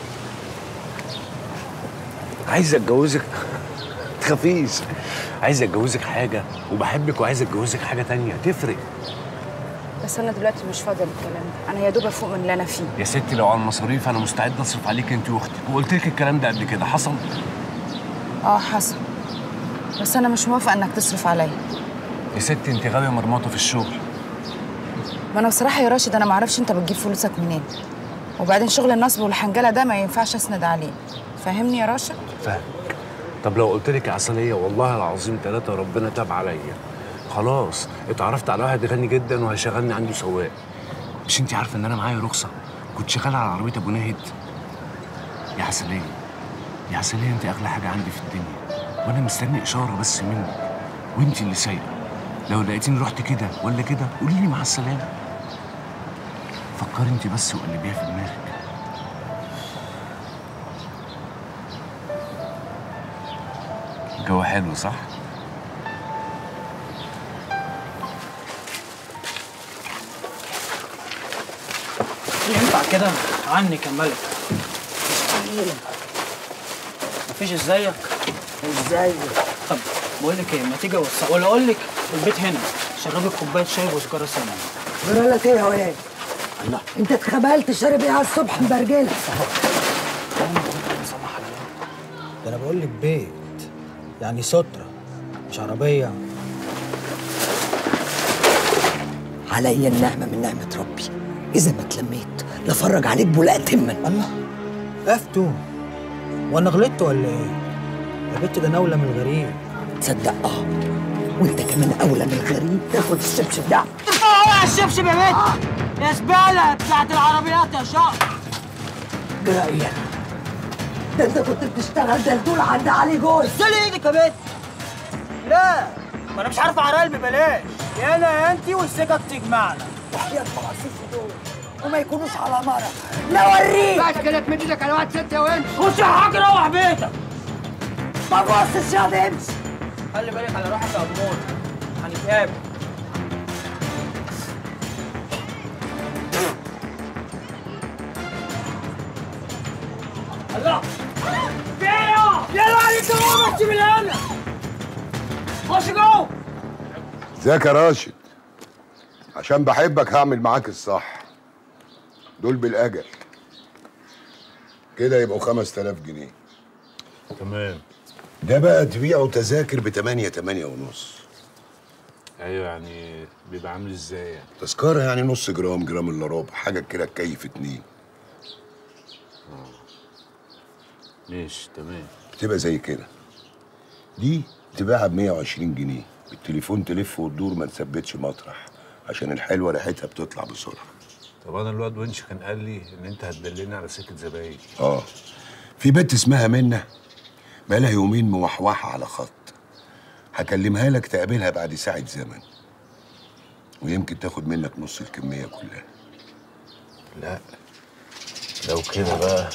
S11: عايز اتجوزك تخافيش. عايز اتجوزك حاجه وبحبك، وعايز اتجوزك حاجه تانية تفرق.
S5: بس انا دلوقتي مش فاضيه للكلام ده، انا يا دوب افوق من اللي انا فيه.
S11: يا ستي لو على المصاريف انا مستعد اصرف عليك انت واختك، وقلت لك الكلام ده قبل كده، حصل؟
S5: اه حصل، بس انا مش موافقه انك تصرف عليا.
S11: يا ستي انت غاويه مرمطه في الشغل.
S5: ما انا بصراحه يا راشد انا ما اعرفش انت بتجيب فلوسك منين، وبعدين شغل النصب والحنجله ده ما ينفعش اسند عليه، فاهمني يا راشد؟
S11: فاهمك. طب لو قلت لك يا عسليه والله العظيم ثلاثه ربنا تاب عليا، خلاص اتعرفت على واحد غني جدا وهيشغلني عنده سواق. مش انت عارفه ان انا معايا رخصه، كنت شغال على عربيه ابو ناهد. يا عسليه يا عسليه انت اغلى حاجه عندي في الدنيا، وانا مستني اشاره بس منك، وانت اللي سايقه. لو لقيتيني رحت كده ولا كده قولي لي مع السلامه. فكري انت بس وقلبيها في دماغك. الجو حلو صح؟
S22: ينفع كده عنك يا ملك؟ مفيش ازيك؟
S14: ازيك؟
S22: طب بقول لك ايه، ما تيجي اوصل ولا اقول لك البيت هنا شربك كوبايه شاي وسجاره سنه.
S14: جرى لك ايه يا ولاد؟ الله، انت اتخبلت شارب ايه على الصبح مبرجله؟
S22: ده انا بقول لك بيت، يعني ستره مش عربيه.
S14: عليا النعمه من نعمه ربي، اذا ما اتلميت لفرج عليك بولاء تما.
S22: الله، افتو وانا غلطت ولا ايه؟ يا بنت ده انا اولى من الغريب.
S14: تصدق اه، وانت كمان اولى من الغريب تاخد الشبشب ده.
S22: ارفعوا على الشبشب يا بنت يا زباله بتاعت العربيات يا شقر.
S14: جرايه، ده انت كنت بتشتغل دلدول عند علي جوز.
S22: سلي ايدك يا بنت. لا ما انا مش عارف اعرال ببلاش، يا انا يا انتي والسكك تجمعنا.
S14: وحياة بعصيص دول وما يكونوش على مرة لا اوريك.
S21: بس كده تمد ايدك على واحد ست يا وانت.
S22: خش يا حاج روح بيتك.
S14: ما تبصش يا دي امشي.
S22: خلي بالك على روحك يا امور، هنتقابل. الله، في ايه؟ يلا عليك يا ماشي من هنا. خش جوه.
S3: ازيك يا راشد؟ عشان بحبك هعمل معاك الصح. دول بالاجل كده يبقوا خمس آلاف جنيه.
S11: تمام.
S3: ده بقى تبيعوا تذاكر بتمانية تمانية ونص.
S11: ايوه يعني بيبقى عامل ازاي يعني؟
S3: تذكرة يعني نص جرام جرام الا ربع حاجة كده تكيف اتنين.
S11: اه ماشي تمام.
S3: بتبقى زي كده. دي تبيعها ب مية وعشرين جنيه، بالتليفون تلف وتدور ما تثبتش مطرح عشان الحلوة ريحتها بتطلع بسرعة.
S11: طب انا الواد ونش كان قال لي ان انت هتدلني على سكة زباين.
S3: اه في بنت اسمها منة بقالها يومين موحوحة على خط، هكلمها لك تقابلها بعد ساعة زمن ويمكن تاخد منك نص الكمية كلها.
S11: لا لو كده بقى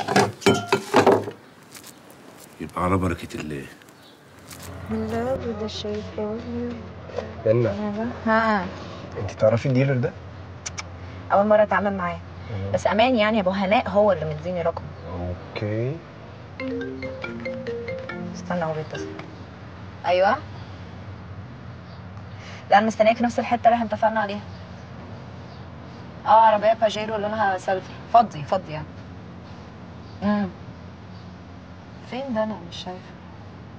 S11: يبقى على بركة الله.
S13: لا ده شايفاني.
S20: جنة،
S13: ها
S20: انت تعرفي الديلر ده؟
S13: اول مره اتعامل معاه، بس امان يعني ابو هناء هو اللي مديني رقم.
S20: اوكي.
S13: استنى هو بيتصل. ايوه، لا انا مستنياك في نفس الحته اللي احنا اتفقنا عليها. اه عربيه باجيرو لونها سيلفر، فضي فضي يعني. امم فين ده؟ انا مش شايفه.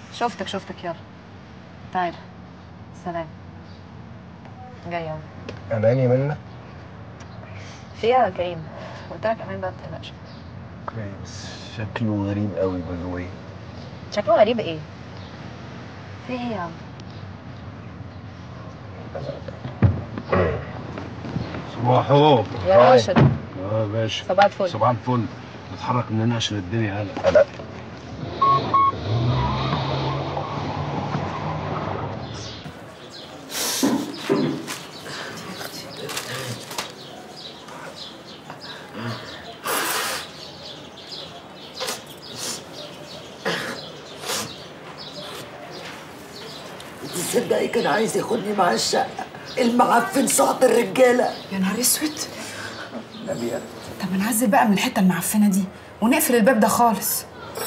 S13: شفتك شفتك يلا تعالى سلام جايه اهو.
S20: امان يا منى.
S13: فيها يا كريم قلت لك امان بقى ما تقلقش.
S20: بس شكله غريب قوي باي ذا واي.
S13: شكله غريب ايه؟ في ايه يا عم؟
S11: صباحو.
S13: يا راشد.
S11: اه يا باشا.
S13: صباح الفل.
S11: صباح الفل. نتحرك من هنا عشان الدنيا هلا.
S20: هلا.
S14: تصدقي كان عايز ياخدني معاه الشقة المعفن صعب الرجالة.
S6: يا نهار اسود.
S14: نبيل.
S6: طب نعزل بقى من الحته المعفنه دي ونقفل الباب ده خالص.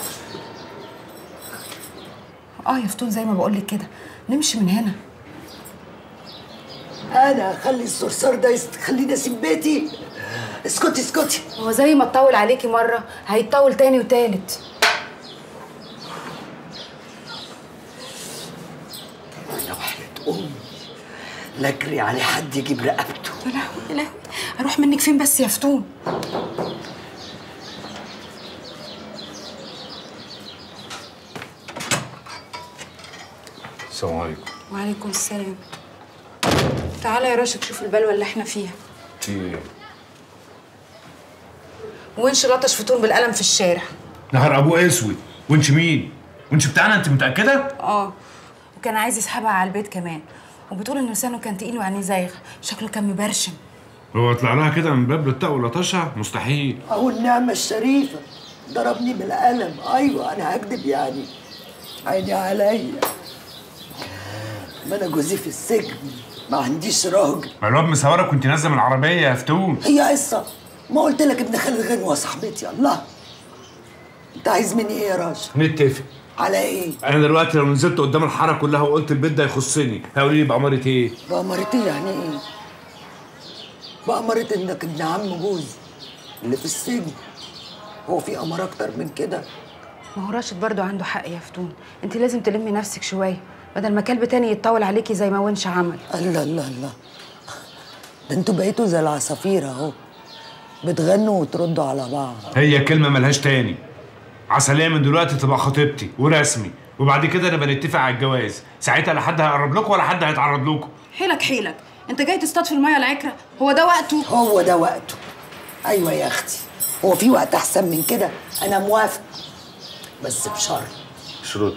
S6: اه يا فتون زي ما بقول لك كده نمشي من هنا.
S14: انا اخلي الصرصار ده يخليني اسيب بيتي؟ اسكتي اسكتي.
S6: هو زي ما اتطول عليكي مره هيتطول تاني وتالت.
S14: انا وحياة امي لا اجري على حد يجيب رقبته.
S6: يا لهوي يا لهوي اروح منك فين بس يا فتون؟
S11: السلام عليكم.
S6: وعليكم السلام. تعالى يا راشد شوف البلوه اللي احنا فيها.
S11: في ايه؟
S6: ونش لطش فتون بالقلم في الشارع.
S12: نهار ابوه اسود. ونش مين؟ ونش بتاعنا انت متاكده؟
S6: اه وكان عايز يسحبها على البيت كمان وبتقول ان لسانه كان تقيل وعينيه زايغه شكله كان مبرشم.
S12: هو طلع لها كده من باب للطق ولطشها؟ مستحيل.
S14: اهو النعمة الشريفة ضربني بالقلم. ايوه انا هكدب يعني؟ عيني عليا، ما انا جوزي في السجن ما عنديش راجل.
S12: ما الواد مسورك وانت نازله من العربيه يا فتون.
S14: هي قصة ما قلت لك ابن خالد غنوة صاحبتي. الله انت عايز مني ايه يا راشد؟
S12: نتفق.
S14: على ايه؟
S12: انا دلوقتي لو نزلت قدام الحاره كلها وقلت البيت ده يخصني هيقولوا لي بأمارة ايه؟
S14: بأمارة ايه يعني ايه؟ بأمارة انك ابن عم جوزي اللي في السجن. هو في أمارة اكتر من كده؟
S6: ما هو راشد برضه عنده حق يا فتون، انت لازم تلمي نفسك شويه بدل ما كلب تاني يتطول عليكي زي ما ونش عمل.
S14: الله الله الله، ده انتوا بقيتوا زي العصافير اهو بتغنوا وتردوا على بعض.
S12: هي كلمه ملهاش تاني. عسليه من دلوقتي تبقى خطيبتي ورسمي وبعد كده نبقى نتفق على الجواز. ساعتها لا حد هيقرب لكم ولا حد هيتعرض لكم.
S6: حيلك حيلك، انت جاي تصطاد في الميه العكره؟ هو ده وقته؟
S14: هو ده وقته. ايوه يا اختي، هو في وقت احسن من كده؟ انا موافق بس بشرط.
S12: شروطي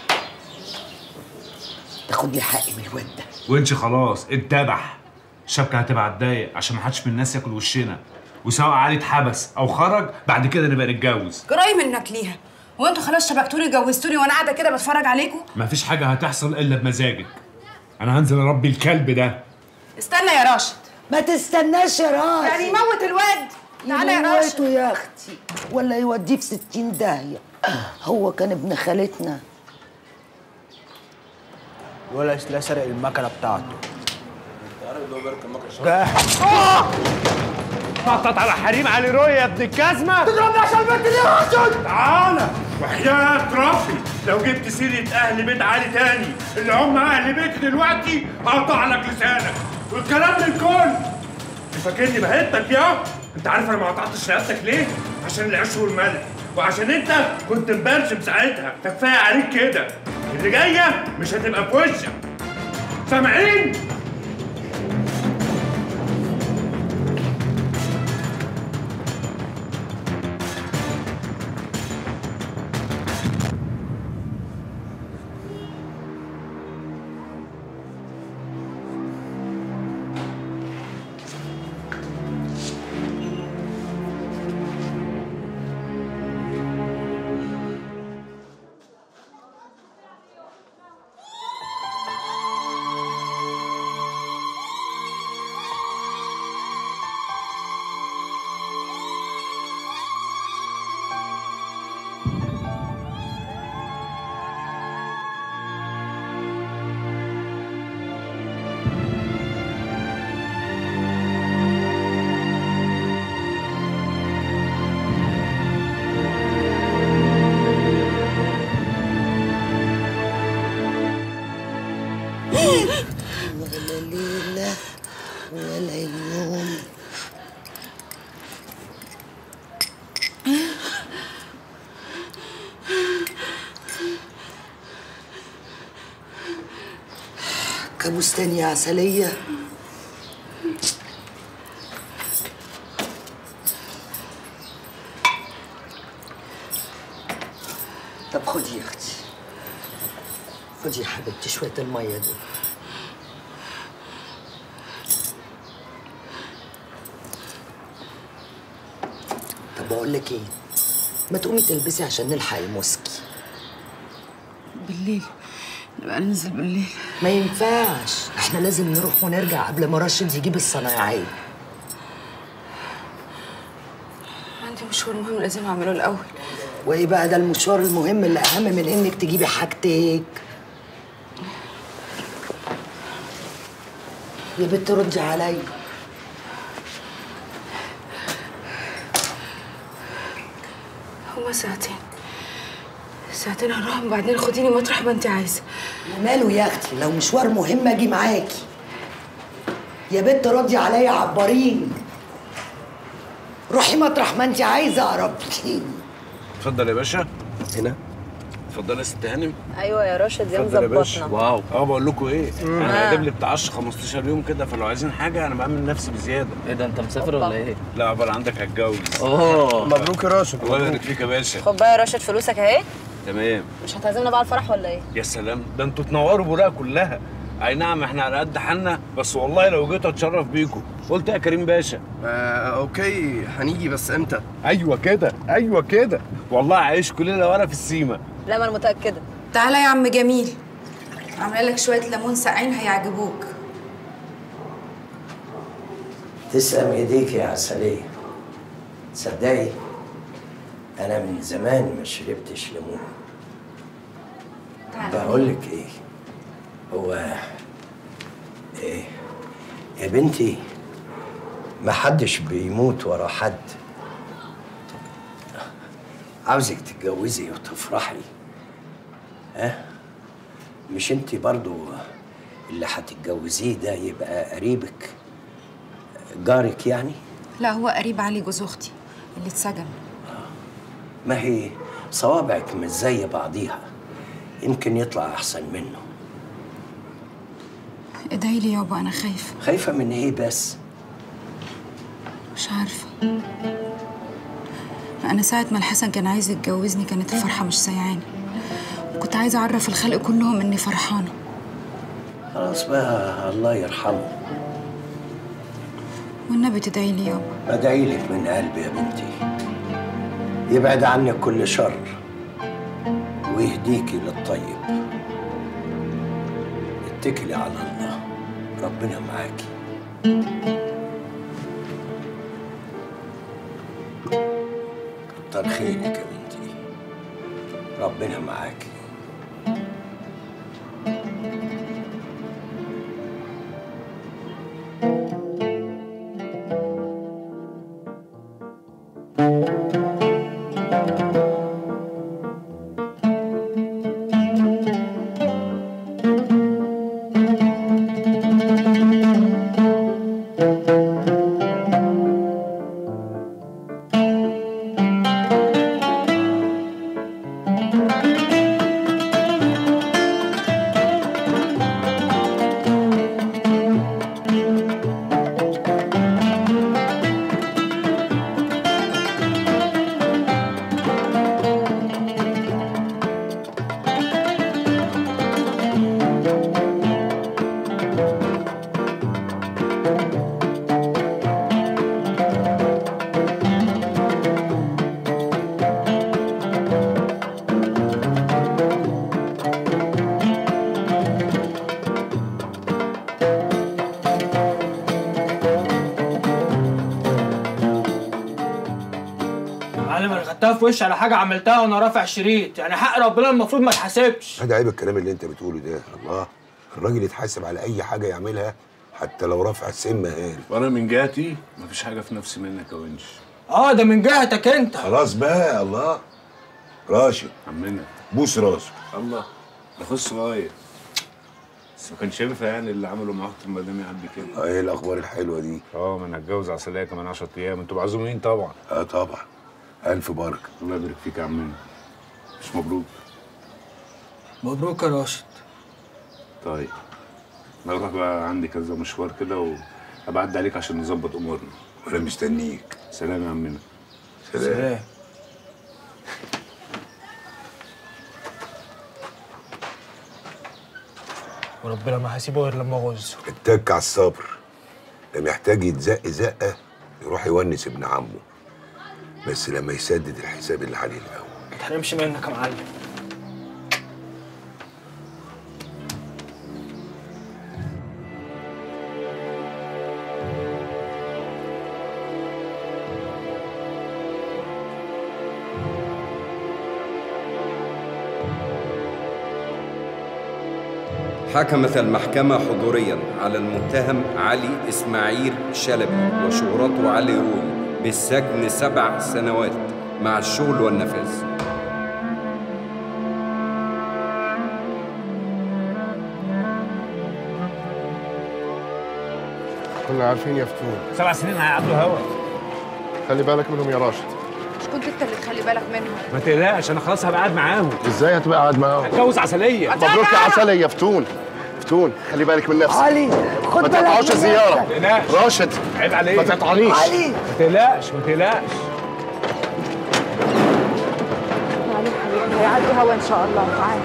S14: تاخد لي حقي من الواد ده.
S12: وانش خلاص اتذبح. الشبكه هتبقى هتضايق عشان ما حدش من الناس ياكل وشنا، وسواء علي اتحبس او خرج بعد كده نبقى نتجوز.
S6: جراي منك ليها. هو انتوا خلاص شبكتوني جوزتوني وانا قاعده كده بتفرج عليكم؟
S12: مفيش حاجه هتحصل الا بمزاجك. انا هنزل اربي الكلب ده.
S6: استنى يا راشد.
S14: ما تستناش يا راشد.
S6: يعني يموت الواد. تعالى يا راشد.
S14: يموته يا اختي ولا يوديه في ستين داهيه. هو كان ابن خالتنا.
S22: ولا لا سرق المكنه بتاعته.
S12: نطط على حريم علي روي يا ابن الجزمه.
S21: تضربني عشان البنت دي يا راشد.
S12: تعالى وحياة ربي لو جبت سيرة أهل بيت علي تاني اللي هم أهل بيتي دلوقتي هقطع لك لسانك والكلام للكل. فاكرني بهتك يا؟ أنت عارف أنا ما قطعتش رقبتك ليه؟ عشان العيش والملح وعشان أنت كنت مبرشم ساعتها. كفاية عليك كده. اللي جاية مش هتبقى في وشك. سامعين؟
S14: كابوس تاني يا عسلية؟ طب خدي يا اختي، خدي يا حبيبتي شوية المية دول. طب بقول لك ايه، ما تقومي تلبسي عشان نلحق الموسكي.
S5: بالليل نبقى ننزل بالليل.
S14: ما ينفعش، احنا لازم نروح ونرجع قبل ما راشد يجيب الصنايعية.
S5: عندي مشوار مهم لازم اعمله الاول.
S14: وايه بقى ده المشوار المهم اللي اهم من انك تجيبي حاجتك؟ يا بنت ردي عليا.
S5: هما ساعتين ساعتين هنروح وبعدين خديني مطرح ما انت عايزه.
S14: وماله يا اختي، لو مشوار مهم اجي معاكي. يا بنت ردي عليا، عبريني. روحي مطرح ما انت عايزه اقرب لي.
S11: اتفضل يا باشا. هنا. اتفضل يا ست هانم.
S13: ايوه يا راشد يا
S11: اتفضل يا باشا.
S13: مظبطنا.
S11: واو. اه بقول لكم ايه؟
S13: مم.
S11: انا
S13: آه.
S11: جايب لي بتاع عشرة خمستاشر يوم كده، فلو عايزين حاجه انا بعمل نفسي بزياده.
S15: ايه ده انت مسافر ولا ايه؟
S11: لا عقبال عندك هتجوز.
S15: اوه
S11: مبروك يا راشد. الله يبارك فيك يا باشا.
S13: خد بقى يا راشد فلوسك اهي.
S11: تمام.
S13: مش هتعزمنا بقى على الفرح ولا ايه؟
S11: يا سلام، ده انتوا تنوروا بوراقه كلها. اي نعم احنا على قد حالنا، بس والله لو جيت اتشرف بيكم. قلت يا كريم باشا.
S15: آه اوكي، هنيجي بس امتى؟
S11: ايوه كده، ايوه كده. والله عايش كلنا وانا في السيما.
S13: لا ما انا متاكده.
S6: تعالى يا عم جميل، عامله لك شويه ليمون ساقعين هيعجبوك.
S9: تسلم ايديك يا عسلية. تصدقي انا من زمان ما شربتش ليمون. بقول لك ايه، هو ايه يا بنتي، ما حدش بيموت ورا حد. عاوزك تتجوزي وتفرحي. ها؟ مش انت برضو اللي هتتجوزيه ده يبقى قريبك، جارك يعني؟
S6: لا هو قريب علي جوز اختي اللي اتسجن.
S9: ما هي صوابعك مش زي بعضيها، يمكن يطلع احسن منه.
S6: ادعي لي يابا، انا خايفه.
S9: خايفه من ايه بس؟
S6: مش عارفه، انا ساعه ما الحسن كان عايز يتجوزني كانت الفرحه مش سايعاني، وكنت عايزه اعرف الخلق كلهم اني فرحانه.
S9: خلاص بقى الله يرحمه.
S6: والنبي تدعي لي يابا.
S9: بدعي لك من قلبي يا بنتي، يبعد عنك كل شر ويهديكي للطيب. اتكلي على الله، ربنا معاكي. كتر خيرك يا بنتي، ربنا معاكي.
S22: في وش على حاجه عملتها وانا رافع شريط، يعني حق ربنا المفروض ما اتحاسبش.
S3: هذا عيب الكلام اللي انت بتقوله ده. الله، الراجل يتحاسب على اي حاجه يعملها حتى لو رافع السم هاني.
S11: وانا من جهتي مفيش حاجه في نفسي منك يا ونش.
S22: اه ده من جهتك انت.
S3: خلاص بقى. الله راشد
S11: عمنا
S3: بوس راسه.
S11: الله ده خص صغير، بس ما كانش ينفع يعني اللي عمله مع اخت المدام يعدي كده.
S3: ايه الاخبار الحلوه دي؟
S11: اه ما انا هتجوز عسليه كمان عشرة ايام، انتوا معزومين طبعا.
S3: اه طبعا، الف بركه.
S11: الله يبارك فيك يا عمنا. مش مبروك؟
S22: مبروك يا راشد.
S11: طيب انا اروح بقى، عندي كذا مشوار كده وابعد عليك عشان نظبط امورنا.
S3: وانا مستنيك.
S11: سلام يا عمنا.
S3: سلام, سلام.
S22: وربنا ما هسيبه غير لما اغزه.
S3: اتك على الصبر، ده محتاج يتزق زقه يروح يونس ابن عمه، بس لما يسدد الحساب اللي عليه الاول.
S22: انت هنمشي منك يا معلم.
S4: حكمت المحكمة حضوريا على المتهم علي إسماعيل شلبي وشهرته علي رومي بالسجن سبع سنوات مع الشغل والنفاذ.
S2: كنا عارفين يا فتون.
S17: سبع سنين هيعدوا هوا.
S2: خلي بالك منهم يا راشد.
S6: مش كنت انت اللي تخلي بالك منهم؟
S17: ما تقلقش، انا خلاص هبقى قاعد معاهم.
S2: ازاي هتبقى قاعد معاهم؟
S17: هتجوز عسليه.
S2: مبروك يا عسليه يا فتون. فتون خلي بالك من نفسك.
S14: علي خد
S2: ما
S14: بالك
S2: تقطعوش
S14: من
S2: الزياره.
S17: ما تقلقش.
S2: راشد
S17: عيب عليك.
S2: ما تقطعنيش.
S14: علي
S17: ما تقلقش ما تقلقش.
S6: علي حبيبي هيعدوا هوا ان شاء الله. تعالى.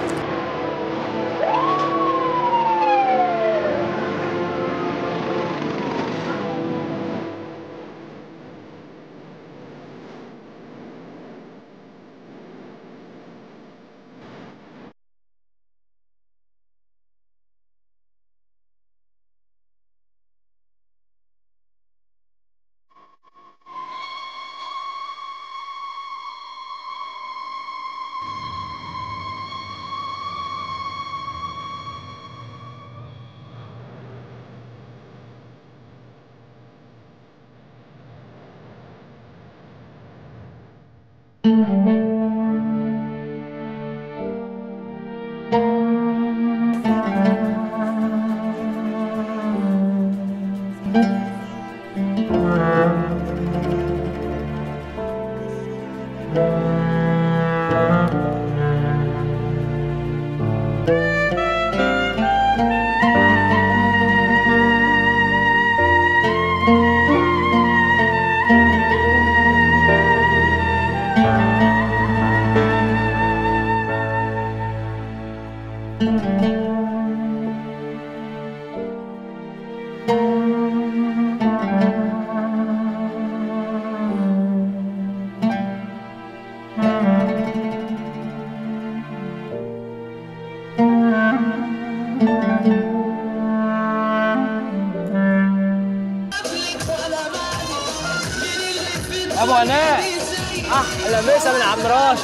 S22: ابو هناء احلى مسا من عم راشد.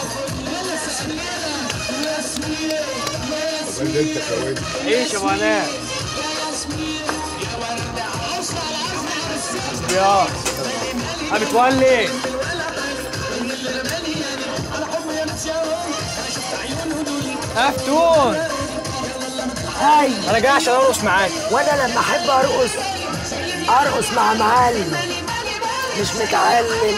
S22: عيش يا ابو هناء. يا ابي تولي افتون.
S14: هاي
S22: انا جاي عشان ارقص معاك.
S14: وانا لما احب ارقص ارقص مع معلم مش متعلم.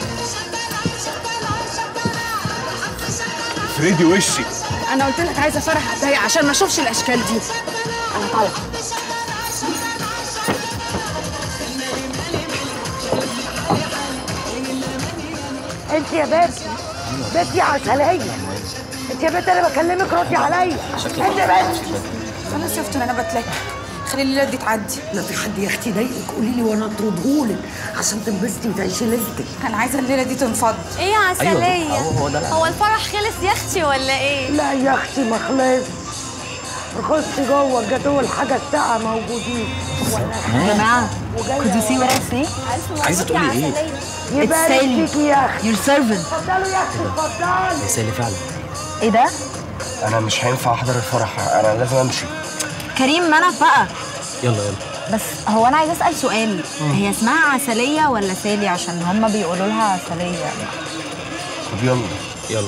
S17: فريدي وشي.
S6: انا قلت لك عايزه فرح اتضايق عشان ما اشوفش الاشكال دي. انا طالعه.
S14: انت يا بنت بنتي عسليه. انت يا بنت انا بكلمك ردي عليا. انت بنت.
S6: خلاص يا فتون انا بتلك. خلي الليله دي تعدي.
S14: لا في حد يا اختي ضايقك قولي لي وانا اطردهولك عشان تنبسطي وتعيشي ليلتك.
S6: انا عايزه الليله دي تنفض.
S13: ايه يا عسليه؟
S14: أيوة هو ده.
S13: هو الفرح خلص يا اختي ولا ايه؟
S14: لا يا اختي ما خلص. خشي جوه الجاتوه الحاجه الساقعه موجودين.
S13: يا جماعه could you see what I say؟
S19: عايزه تقولي ايه؟
S14: يبارك فيكي يا اختي.
S19: Your servant.
S14: اتفضلوا يا اختي اتفضلوا.
S19: يا سالي فعلا.
S13: ايه ده؟
S19: انا مش هينفع احضر الفرح، انا لازم امشي.
S13: كريم ما انا بقى.
S19: يلا يلا.
S13: بس هو انا عايزه اسال سؤال، هي اسمها عسليه ولا سالي؟ عشان هما بيقولوا لها عسليه.
S19: طب يلا يلا.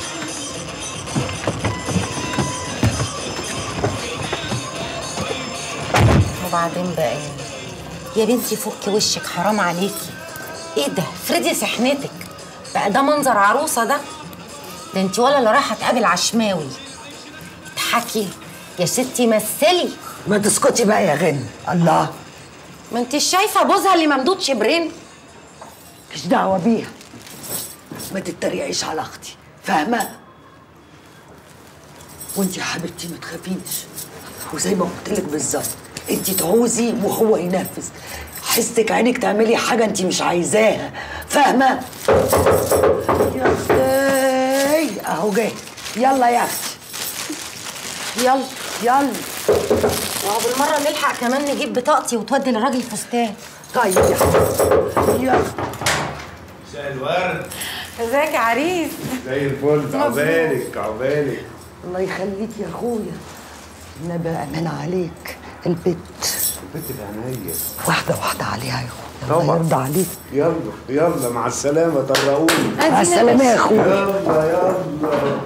S14: وبعدين بقى ايه؟ يا بنتي فكي وشك حرام عليكي. ايه ده؟ افرضي سحنتك بقى ده منظر عروسه ده؟ ده انت ولا اللي رايحه تقابل عشماوي. اضحكي يا ستي مثلي. ما تسكتي بقى يا غنى. الله،
S8: ما انت شايفه بوزها اللي ممدود شبرين؟
S14: مش دعوه بيها، ما تتريقيش على اختي، فاهمه؟ وانت يا حبيبتي ما تخافيش، وزي ما قلت لك بالظبط، انت تعوزي وهو ينفذ. حسك عينك تعملي حاجه انت مش عايزاها، فاهمه؟ يا اختي اهو جاي، يلا يا اختي يلا يلا.
S8: وهو بالمره نلحق كمان نجيب بطاقتي وتودي للراجل فستان.
S14: طيب يا حبيبتي يلا.
S12: مساء الورد.
S8: ازيك يا عريس؟
S12: زي الفل، عقبالك عقبالك.
S14: الله يخليك يا اخويا، النبي امان عليك. البت
S12: البت بعينيا،
S14: واحده واحده عليها يا اخويا، الله يرضى عليك.
S12: يلا يلا مع السلامه، طرقوني.
S14: مع السلامه يا اخويا.
S12: يلا يلا.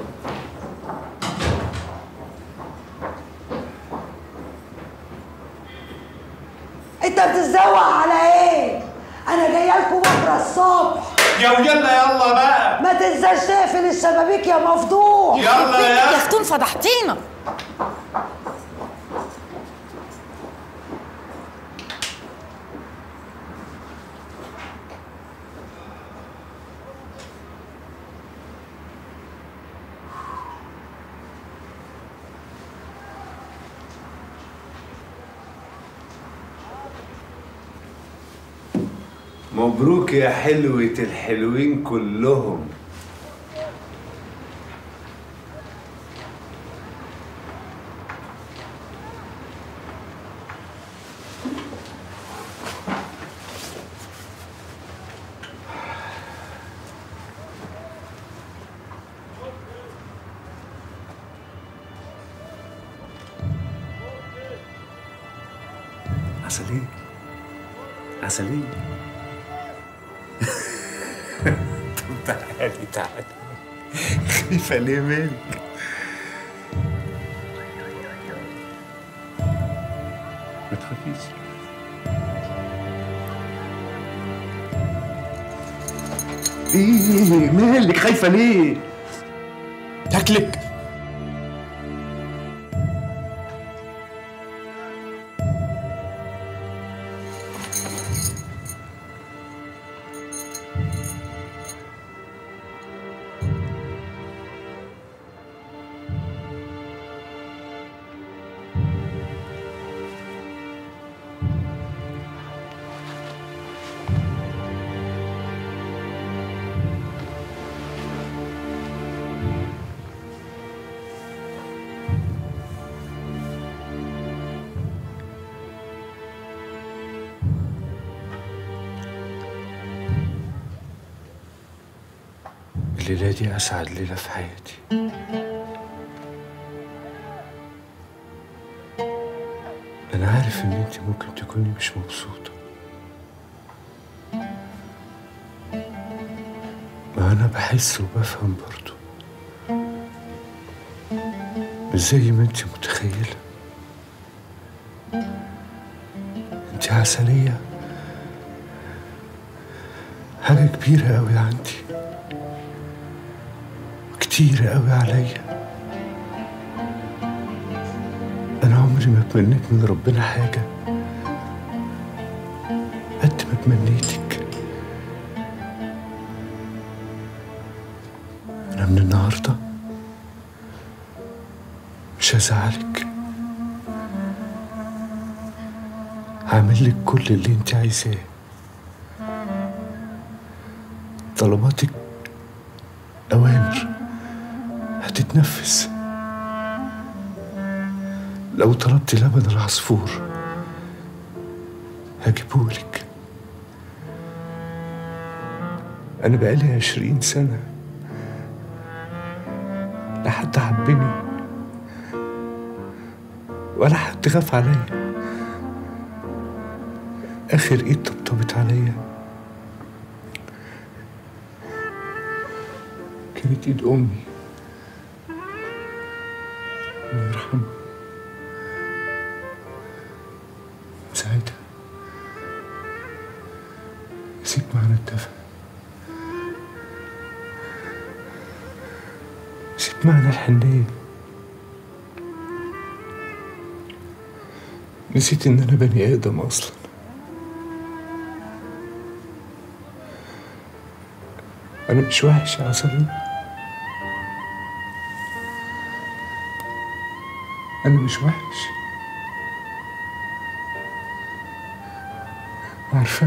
S14: انت بتتزوق على ايه؟ انا جايه لكم بكره الصبح.
S12: يا ويلا يلا بقى.
S14: ما تنساش تقفل الشبابيك يا مفضوح.
S12: يلا يا
S8: يا ختون فضحتينا.
S12: مبروك يا حلوة الحلوين كلهم.
S11: عسلية عسلية. طب تعالي تعالي، خايفة ليه منك؟ ما تخافيش. ايه مالك خايفة ليه؟ تاكلك؟ الليلة دي أسعد ليلة في حياتي. أنا عارف إن أنت ممكن تكوني مش مبسوطة، ما أنا بحس وبفهم برضو، مش زي ما أنت متخيلة. أنت عسلية، حاجة كبيرة أوي عندي، كتير قوي عليا. أنا عمري ما تمنيت من ربنا حاجة قد ما تمنيتك. أنا من النهاردة مش هزعلك، هعمل لك كل اللي انت عايزاه. طلباتك أوامر هتتنفذ. لو طلبت لبن العصفور هجيبهولك. أنا بقالي عشرين سنة لا حد حبني ولا حد خاف عليا. آخر إيد طبطبت عليا كانت إيد أمي، الله يرحمها. ساعتها نسيت معنى الدفى، نسيت معنى الحنية. نسيت ان انا بني ادم اصلا. انا مش وحش يا عسلية، انا مش وحش. عارفة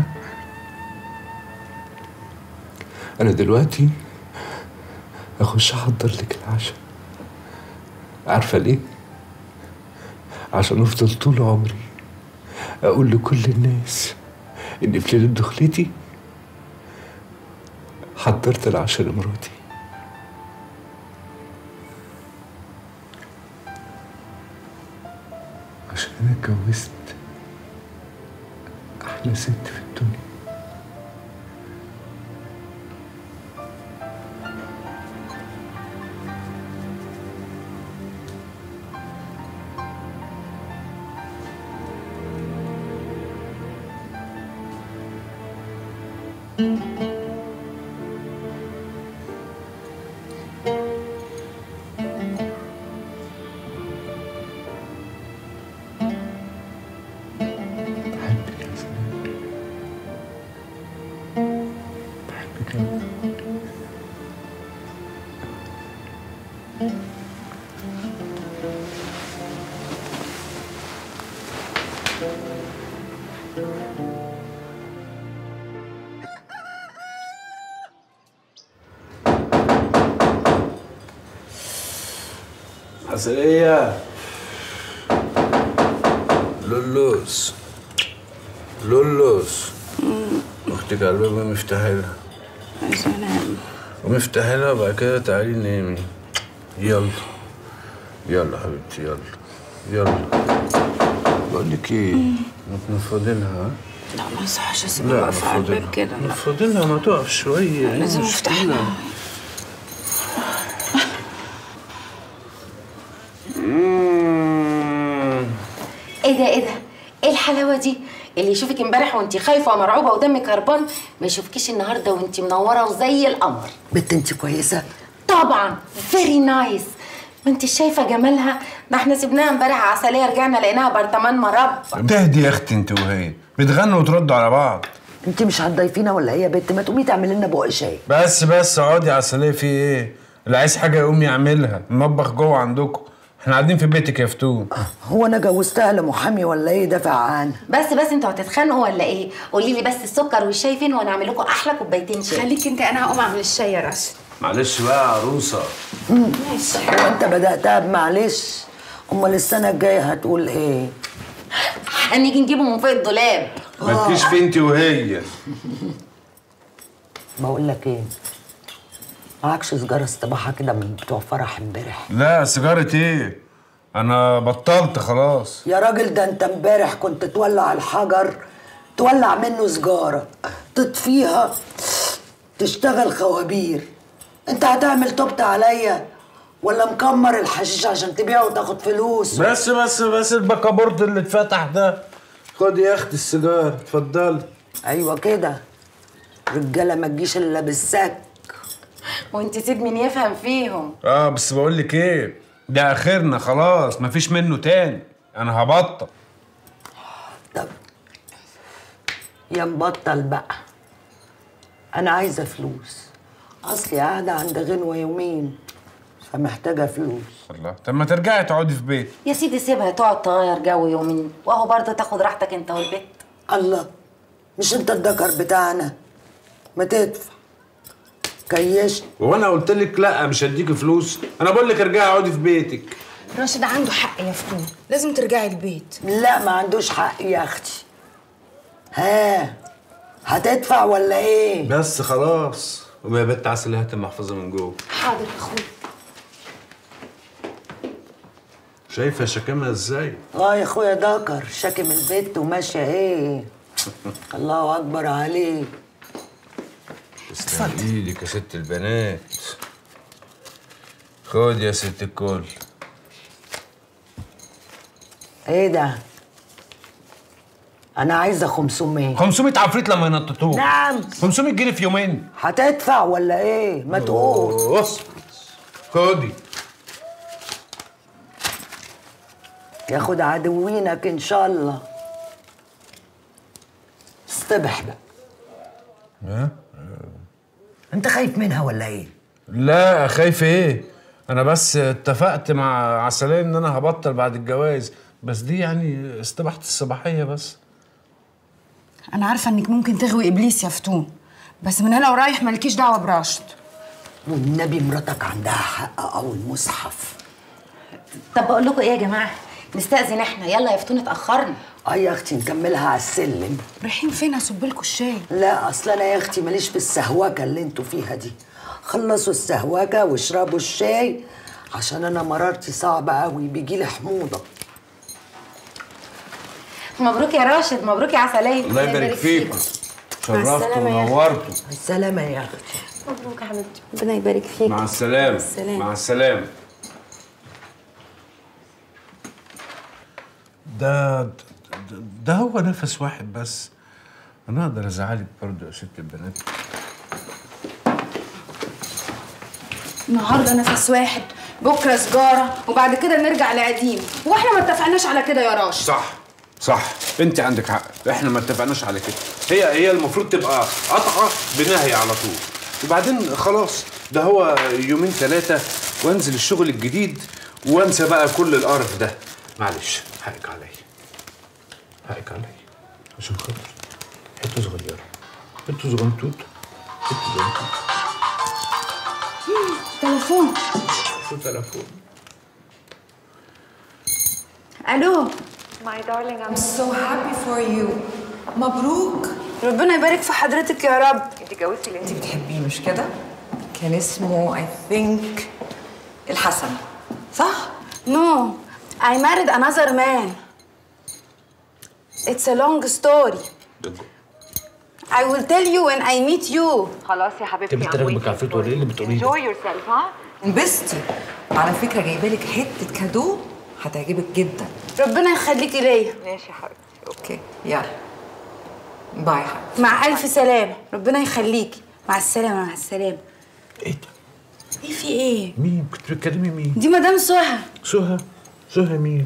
S11: انا دلوقتي اخش احضر لك العشاء. عارفة ليه؟ عشان افضل طول عمري اقول لكل الناس ان في ليلة دخلتي حضرت العشاء لمراتي. عشان انا اتجوزت احلى ست في الدنيا.
S12: عسلية لولوس لولوس اختك على الباب مفتاحي لها.
S5: عايزة انام.
S12: ومفتاحي لها وبعد كده تعالي نامي. يلا يلا حبيبتي يلا يلا. بقول لك ايه؟ ما تنفضي لها.
S5: لا ما يصحش اسيبها واقفة على الباب كده. لا
S12: نفضي لها ما تقف شوية.
S5: لازم افتح لها.
S8: ايه ده ايه ده؟ ايه الحلاوه دي؟ اللي يشوفك امبارح وانت خايفه ومرعوبه ودمك هربان ما يشوفكيش النهارده وانت منوره وزي القمر.
S14: بنت انت كويسه؟
S8: طبعا فيري نايس. ما انت شايفه جمالها؟ ده احنا سيبناها امبارح عسليه رجعنا لقيناها برطمان مربى.
S12: تهدي يا اختي انت وهي بتغنوا وتردوا على بعض.
S14: انت مش هتضيفينا ولا هي يا بنت؟ ما تقومي تعملي لنا بق شاي.
S12: بس بس اقعدي يا عسليه. في ايه؟ اللي عايز حاجه يقوم يعملها. المطبخ جوه عندكم، احنا قاعدين في بيتك يا فتون.
S14: هو انا جوزتها لمحامي ولا ايه دافع عنها؟
S8: بس بس انتوا هتتخانقوا ولا ايه؟ قولي لي بس السكر والشاي فين وانا اعمل لكم احلى كوبايتين شاي.
S5: خليك انت، انا هقوم اعمل الشاي يا راشد.
S12: معلش بقى يا عروسه.
S14: ماشي. هو انت بداتها بمعلش؟ امال السنه الجايه هتقول ايه؟
S8: هنيجي نجيبه من فوق الدولاب.
S12: ما تجيش في انت وهي.
S14: بقول لك ايه؟ معكش سيجاره استباحه كده من بتوع فرح امبارح؟
S12: لا سيجاره ايه؟ انا بطلت خلاص.
S14: يا راجل ده انت امبارح كنت تولع الحجر تولع منه سجاره تطفيها تشتغل خوابير. انت هتعمل توبت عليا ولا مكمر الحشيش عشان تبيعه وتاخد فلوس؟
S12: بس بس بس البكابورت اللي اتفتح ده. خد يا اختي السيجاره اتفضلي.
S14: ايوه كده. رجاله ما تجيش الا بالسك.
S8: وانت سيد مين يفهم فيهم.
S12: اه بس بقول لك ايه، ده اخرنا خلاص مفيش منه تاني. انا هبطل.
S14: طب يا مبطل بقى. انا عايزه فلوس، اصلي قاعده عند غنوه يومين فمحتاجه فلوس.
S12: الله، طب ما ترجعي تقعدي في بيت.
S8: يا سيدي سيبها تقعد تغير جو يومين واهو برضه تاخد راحتك انت والبيت.
S14: الله، مش انت الدكر بتاعنا؟ ما تدفع كيشت.
S12: وانا قلت لك لا مش هديكي فلوس؟ انا بقول لك ارجعي اقعدي في بيتك.
S6: راشد عنده حق يا فتون، لازم ترجعي البيت.
S14: لا ما عندوش حق يا اختي. ها هتدفع ولا ايه؟
S12: بس خلاص. قومي يا بنت عسل هات المحفظه من جوه.
S8: حاضر يا اخويا.
S12: شايفه شكامها ازاي؟
S14: اه يا اخويا دكر شاكم البيت وماشيه ايه. الله اكبر عليك.
S12: تسلم ايدك يا ست البنات. خد يا ست الكل.
S14: ايه ده؟ انا عايزه خمسمية.
S12: خمسمية عفريت لما ينططوك.
S14: نعم.
S12: خمسمية جنيه في يومين.
S14: هتدفع ولا ايه؟ ما تقول.
S12: بص خدي.
S14: ياخد عدوينك ان شاء الله. اصطبح بقى.
S11: ها؟
S14: انت خايف منها ولا ايه؟
S11: لا خايف ايه؟ انا بس اتفقت مع عسلية ان انا هبطل بعد الجواز، بس دي يعني استباحة الصباحية بس.
S6: انا عارفه انك ممكن تغوي ابليس يا فتون، بس من هنا ورايح مالكيش دعوه براشد.
S14: والنبي مراتك عندها حق او المصحف.
S8: طب بقول لكم ايه يا جماعه؟ نستأذن احنا، يلا يا فتون اتأخرنا.
S14: اه يا اختي نكملها على السلم.
S6: رايحين فين؟ اصب لكم الشاي.
S14: لا اصل انا يا اختي ماليش في السهوكه اللي انتوا فيها دي. خلصوا السهوكه واشربوا الشاي عشان انا مرارتي صعبه قوي، بيجي لي حموضه.
S8: مبروك يا راشد، مبروك يا عسلية.
S11: الله يبارك فيكم، شرفتوا ونورتوا.
S14: السلامة يا اختي.
S8: مبروك يا حبيبتي، ربنا يبارك فيك.
S11: مع السلامة.
S8: مع السلامة.
S11: مع السلامة. ده ده, ده هو نفس واحد بس. انا اقدر ازعلك برضه يا ست البنات.
S6: النهارده نفس واحد، بكره سجاره، وبعد كده نرجع لقديم. هو احنا ما اتفقناش على كده يا راشد؟
S11: صح صح، انت عندك حق، احنا ما اتفقناش على كده. هي هي المفروض تبقى قطعه بنهي على طول، وبعدين خلاص ده هو يومين ثلاثه وانزل الشغل الجديد وانسى بقى كل القرف ده. معلش حقك عليا، حقك عليا عشان خاطر حته صغيره، حته صغنطوط، حته صغنطوط.
S6: تليفون.
S11: شو تليفون؟
S6: الو.
S10: My darling, I'm so happy for you. مبروك.
S6: ربنا يبارك في حضرتك يا رب.
S10: انت جوزتي اللي انت بتحبيه مش كده؟ كان اسمه I think الحسن، صح؟
S6: No, I married another man. It's a long story. I will tell you when I meet you.
S10: خلاص يا حبيبتي.
S11: انت بتراقبك على الفيت ولا ايه اللي بتقوليه ده؟
S10: Enjoy yourself ها؟ انبسطي. على فكرة جايبه لك حتة كادو هتعجبك جدا.
S6: ربنا يخليكي ليا.
S10: ماشي يا حبيبتي. اوكي يلا. باي يا حبيبتي.
S6: مع ألف سلامة، ربنا يخليكي. مع السلامة مع السلامة.
S11: ايه ده؟
S6: ايه في ايه؟
S11: مين؟ كنت بتكلمي مين؟
S6: دي مدام سهى.
S11: سهى؟ سهى مين؟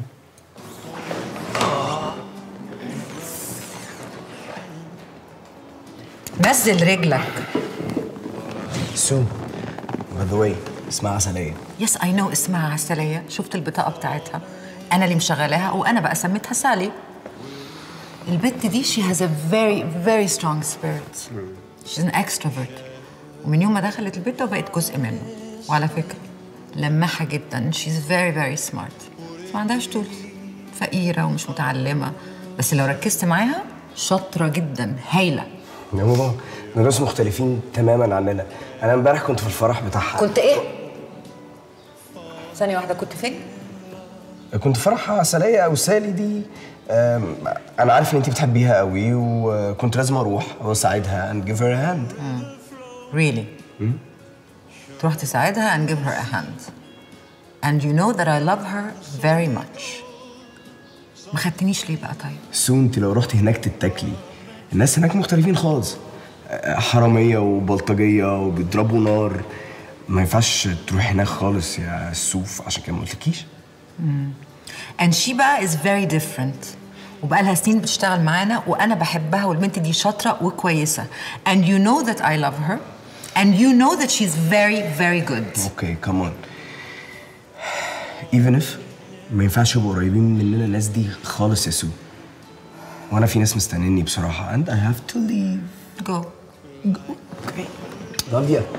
S10: نزل رجلك.
S19: سو باي ذا واي اسمها عسلية.
S10: يس اي نو اسمها عسلية، شفت البطاقة بتاعتها، أنا اللي مشغلاها وأنا بقى سميتها سالي. البت دي she has a very very strong spirit. she's an extrovert. ومن يوم ما دخلت البيت وبقت جزء منه. وعلى فكرة لماحة جدا، she's very very smart. ما عندهاش طول، فقيرة ومش متعلمة، بس لو ركزت معاها شاطرة جدا، هايلة.
S19: يا بابا ناس مختلفين تماما عننا. انا امبارح كنت في الفرح بتاعها.
S10: كنت ايه؟ ثانية واحدة، كنت فين؟
S19: كنت في فرح عسلية او سالي دي. أم، انا عارف ان انت بتحبيها قوي وكنت لازم اروح واساعدها and give her a hand.
S10: Really? تروح تساعدها and give her a hand. And you know that I love her very much. ما خدتنيش ليه بقى طيب؟
S19: سو انت لو رحتي هناك تتاكلي. الناس هناك مختلفين خالص، حرامية وبلطجية وبيضربوا نار. ما ينفعش تروحي هناك خالص يا سوف، عشان كده ما قلتلكيش.
S10: And she بقى is very different. وبقى لها سنين بتشتغل معانا وأنا بحبها، والبنت دي شاطرة وكويسة. And you know that I love her. And you know that she's very very good.
S19: اوكي كمان. even if ما ينفعش يبقوا قريبين مننا الناس دي خالص يا سو. وانا في ناس مستنيني بصراحة and I have to leave.
S10: Go.
S19: Go. Okay. Love you.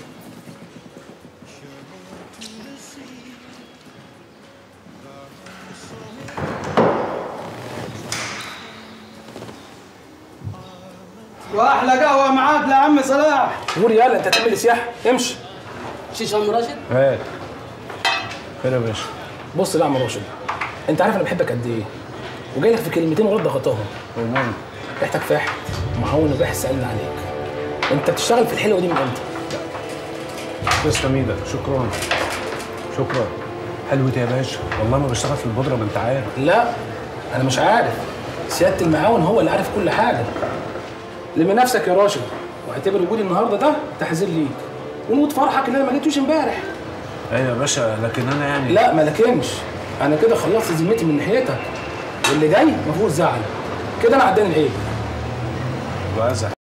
S21: واحلى قهوه معاك يا عم صلاح.
S7: قول يلا انت تعمل سياحه، امشي.
S21: شيش عم راشد.
S7: هات. فين يا باشا؟ بص بقى يا عم راشد، انت عارف انا بحبك قد ايه، وجاي لك في كلمتين ورد ضغطاهم. والله ريحتك فاحت، معون وباحث سالنا عليك. انت بتشتغل في الحلوه دي من امتى؟
S11: تسلم ايدك، شكرا شكرا. حلوة يا باشا، والله ما بشتغل في البودرة ما انت عارف.
S7: لا انا مش عارف، سياده المعاون هو اللي عارف كل حاجه. لم نفسك يا راشد، واعتبر وجودي النهارده ده تحذير ليك، ونموت فرحك اللي انا ما جيتوش امبارح.
S11: ايوه يا باشا، لكن انا يعني
S7: لا ما لكنش، انا كده خلصت ذمتي من ناحيتك، واللي جاي ما فيهوش زعل. كده انا عداني العيب.
S11: وازع